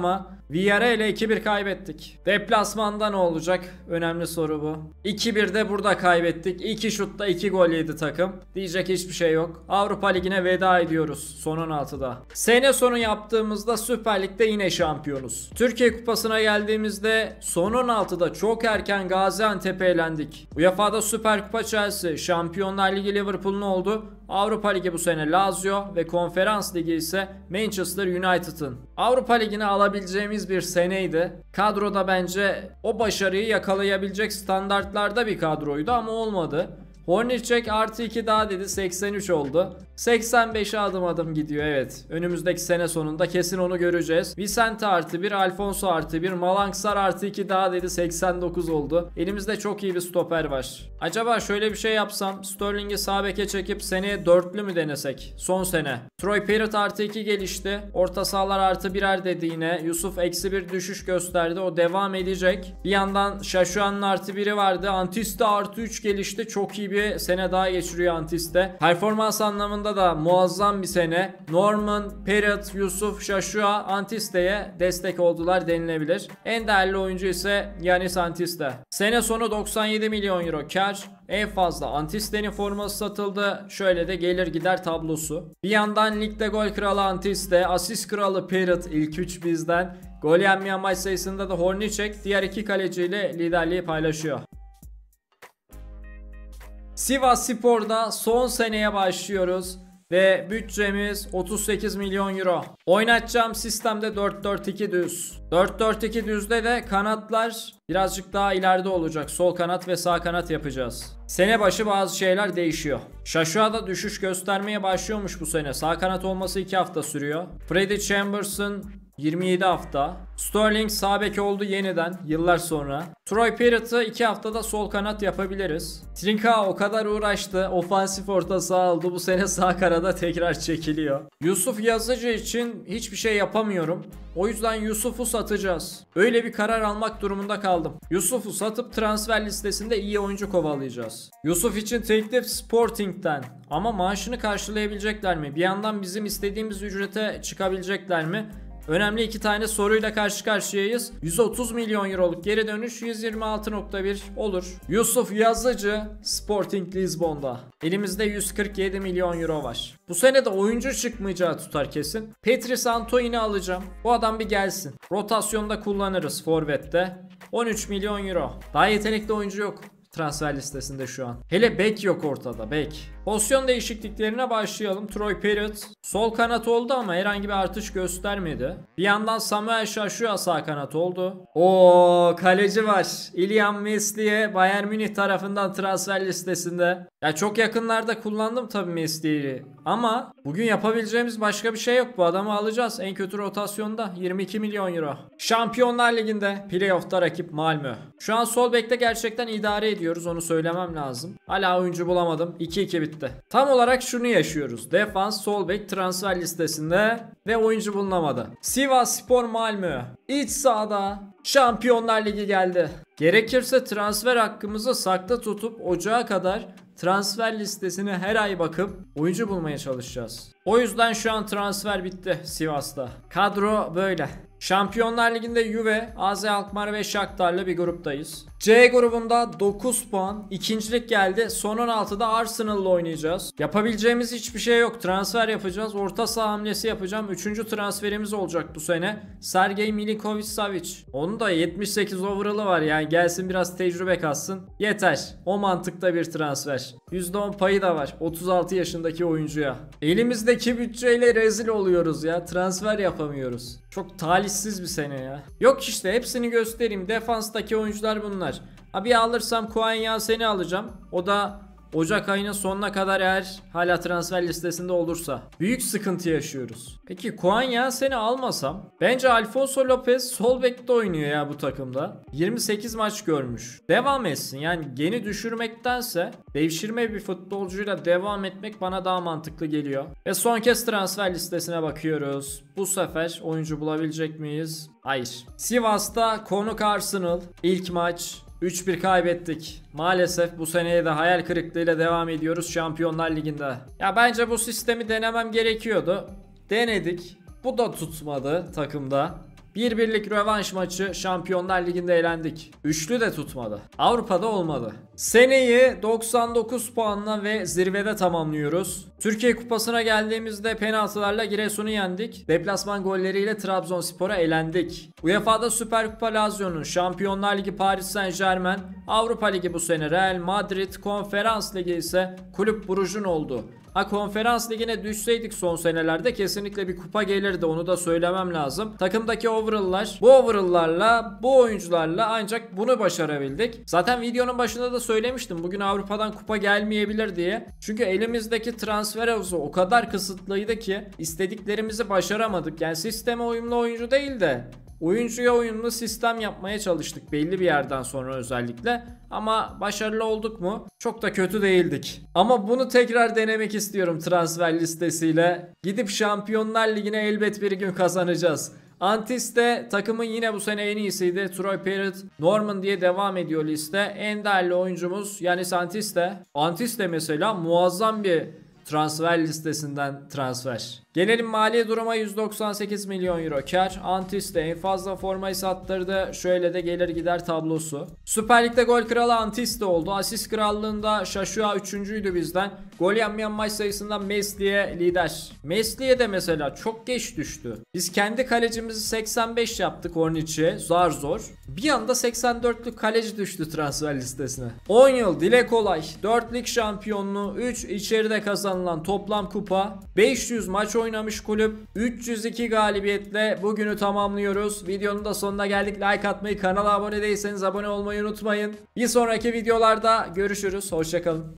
Villarreal'e 2-1 kaybettik. Deplasmanda ne olacak? Önemli soru bu. 2-1'de burada kaybettik. 2 şutta 2 gol yedi takım. Diyecek hiçbir şey yok. Avrupa Ligi'ne veda ediyoruz son 16'da. Sene sonu yaptığımızda Süper Lig'de yine şampiyonuz. Türkiye Kupası'na geldiğimizde son 16'da çok erken Gaziantep'e elendik. UEFA'da Süper Kupa Chelsea, Şampiyonlar Ligi Liverpool'un oldu. Avrupa Ligi bu sene Lazio ve Konferans Ligi ise Manchester United'ın. Avrupa Ligi'ni alabileceğimiz bir seneydi. Kadroda bence o başarıyı yakalayabilecek standartlarda bir kadroydu ama olmadı. Hornacek artı 2 daha dedi, 83 oldu. 85'e adım adım gidiyor, evet. Önümüzdeki sene sonunda kesin onu göreceğiz. Vicente artı 1, Alfonso artı 1, Malangsar artı 2 daha dedi, 89 oldu. Elimizde çok iyi bir stoper var. Acaba şöyle bir şey yapsam, Sterling'i sağ beke çekip seneye dörtlü mü denesek? Son sene. Troy Parrott artı 2 gelişti. Orta sahalar artı 1'er dedi yine. Yusuf eksi 1 düşüş gösterdi. O devam edecek. Bir yandan Şaşuan'ın artı 1'i vardı. Antiste artı 3 gelişti. Çok iyi bir sene daha geçiriyor Antiste. Performans anlamında da muazzam bir sene. Norman, Parrott, Yusuf, Şaşua, Antiste'ye destek oldular denilebilir. En değerli oyuncu ise Yanis Antiste. Sene sonu 97 milyon euro kar. En fazla Antiste'nin forması satıldı. Şöyle de gelir gider tablosu. Bir yandan ligde gol kralı Antiste, asist kralı Parrott, ilk 3 bizden. Gol yenmeyen maç sayısında da Hornacek diğer iki kaleciyle liderliği paylaşıyor. Sivasspor'da son seneye başlıyoruz ve bütçemiz 38 milyon euro. Oynatacağım sistemde 4-4-2 düz. 4-4-2 düzde de kanatlar birazcık daha ileride olacak. Sol kanat ve sağ kanat yapacağız. Sene başı bazı şeyler değişiyor. Şaşua'da düşüş göstermeye başlıyormuş bu sene. Sağ kanat olması 2 hafta sürüyor. Freddie Chambers'ın 27 hafta. Sterling sağ bek oldu yeniden yıllar sonra. Troy Parrott'ı 2 haftada sol kanat yapabiliriz. Trincao o kadar uğraştı. Ofansif orta saha oldu. Bu sene sağ kanada tekrar çekiliyor. Yusuf Yazıcı için hiçbir şey yapamıyorum. O yüzden Yusuf'u satacağız. Öyle bir karar almak durumunda kaldım. Yusuf'u satıp transfer listesinde iyi oyuncu kovalayacağız. Yusuf için teklif Sporting'den. Ama maaşını karşılayabilecekler mi? Bir yandan bizim istediğimiz ücrete çıkabilecekler mi? Önemli 2 tane soruyla karşı karşıyayız. 130 milyon euroluk geri dönüş 126.1 olur. Yusuf Yazıcı Sporting Lisbon'da. Elimizde 147 milyon euro var. Bu sene de oyuncu çıkmayacağı tutar kesin. Petris Antoine'i alacağım. Bu adam bir gelsin. Rotasyonda kullanırız forvette. 13 milyon euro. Daha yetenekli oyuncu yok transfer listesinde şu an. Hele bek yok ortada, bek. Pozisyon değişikliklerine başlayalım. Troy Parrott sol kanat oldu ama herhangi bir artış göstermedi. Bir yandan Samuel Şaşua sağ kanat oldu. O kaleci var. Ilian Mesli'ye Bayern Münih tarafından transfer listesinde. Ya çok yakınlarda kullandım tabii Mesli'yi. Ama bugün yapabileceğimiz başka bir şey yok. Bu adamı alacağız. En kötü rotasyonda 22 milyon euro. Şampiyonlar Ligi'nde playoff'ta rakip Malmö. Şu an sol bekte gerçekten idare ediyoruz. Onu söylemem lazım. Hala oyuncu bulamadım. 2-2 bitti. Tam olarak şunu yaşıyoruz. Defans sol bek transfer listesinde ve oyuncu bulunamadı. Sivasspor Malmö. İç sahada Şampiyonlar Ligi geldi. Gerekirse transfer hakkımızı saklı tutup ocağa kadar transfer listesine her ay bakıp oyuncu bulmaya çalışacağız. O yüzden şu an transfer bitti Sivas'ta. Kadro böyle. Şampiyonlar Ligi'nde Juve, AZ Alkmaar ve Shakhtar'la bir gruptayız. C grubunda 9 puan. İkincilik geldi. Son 16'da Arsenal'la oynayacağız. Yapabileceğimiz hiçbir şey yok. Transfer yapacağız. Orta saha hamlesi yapacağım. 3. transferimiz olacak bu sene. Sergey Milinkovic-Savic. Onun da 78 overall'ı var. Yani gelsin biraz tecrübe katsın. Yeter. O mantıkta bir transfer. %10 payı da var. 36 yaşındaki oyuncuya. Elimizdeki bütçeyle rezil oluyoruz ya. Transfer yapamıyoruz. Çok talihsiz bir sene ya. Yok işte hepsini göstereyim. Defanstaki oyuncular bunlar. Bir alırsam Kuanya seni alacağım. O da Ocak ayının sonuna kadar eğer hala transfer listesinde olursa. Büyük sıkıntı yaşıyoruz. Peki Kuanya seni almasam? Bence Alfonso Lopez sol bekte oynuyor ya bu takımda. 28 maç görmüş. Devam etsin. Yani geni düşürmektense devşirme bir futbolcuyla devam etmek bana daha mantıklı geliyor. Ve son kez transfer listesine bakıyoruz. Bu sefer oyuncu bulabilecek miyiz? Hayır. Sivas'ta konuk Arsenal. İlk maç 3-1 kaybettik. Maalesef bu seneye de hayal kırıklığıyla devam ediyoruz Şampiyonlar Ligi'nde. Ya bence bu sistemi denemem gerekiyordu. Denedik. Bu da tutmadı takımda. 1-1'lik rövanş maçı Şampiyonlar Ligi'nde elendik. Üçlü de tutmadı. Avrupa'da olmadı. Seneyi 99 puanla ve zirvede tamamlıyoruz. Türkiye Kupası'na geldiğimizde penaltılarla Giresun'u yendik. Deplasman golleriyle Trabzonspor'a elendik. UEFA'da Süper Kupa Lazio'nun, Şampiyonlar Ligi Paris Saint-Germain, Avrupa Ligi bu sene Real Madrid, Konferans Ligi ise Kulüp Brugge'un oldu. Konferans ligine düşseydik son senelerde kesinlikle bir kupa gelirdi, onu da söylemem lazım. Takımdaki overall'lar, bu overall'larla, bu oyuncularla ancak bunu başarabildik. Zaten videonun başında da söylemiştim bugün Avrupa'dan kupa gelmeyebilir diye. Çünkü elimizdeki transfer havuzu o kadar kısıtlıydı ki istediklerimizi başaramadık. Yani sisteme uyumlu oyuncu değil de oyuncuya uyumlu sistem yapmaya çalıştık belli bir yerden sonra özellikle. Ama başarılı olduk mu? Çok da kötü değildik. Ama bunu tekrar denemek istiyorum transfer listesiyle. Gidip Şampiyonlar Ligi'ne elbet bir gün kazanacağız. Antis de takımın yine bu sene en iyisiydi. Troy Parrott, Norman diye devam ediyor liste. En değerli oyuncumuz Yanis Antis de. Antis de mesela muazzam bir transfer listesinden transfer. Gelelim mali duruma, 198 milyon euro kar. Antis de en fazla formayı sattırdı. Şöyle de gelir gider tablosu. Süper Lig'de gol kralı Antis de oldu. Asist krallığında Şaşua 3.'üydü bizden. Gol yemeyen maç sayısından Mesli'ye lider. Mesli'ye de mesela çok geç düştü. Biz kendi kalecimizi 85 yaptık Orniç'e zar zor. Bir anda 84'lük kaleci düştü transfer listesine. 10 yıl dile kolay. 4 lig şampiyonluğu, 3 içeride kazanılan toplam kupa, 500 maç oynamış kulüp, 302 galibiyetle bugünü tamamlıyoruz. Videonun da sonuna geldik. Like atmayı, kanala abone değilseniz abone olmayı unutmayın. Bir sonraki videolarda görüşürüz. Hoşçakalın.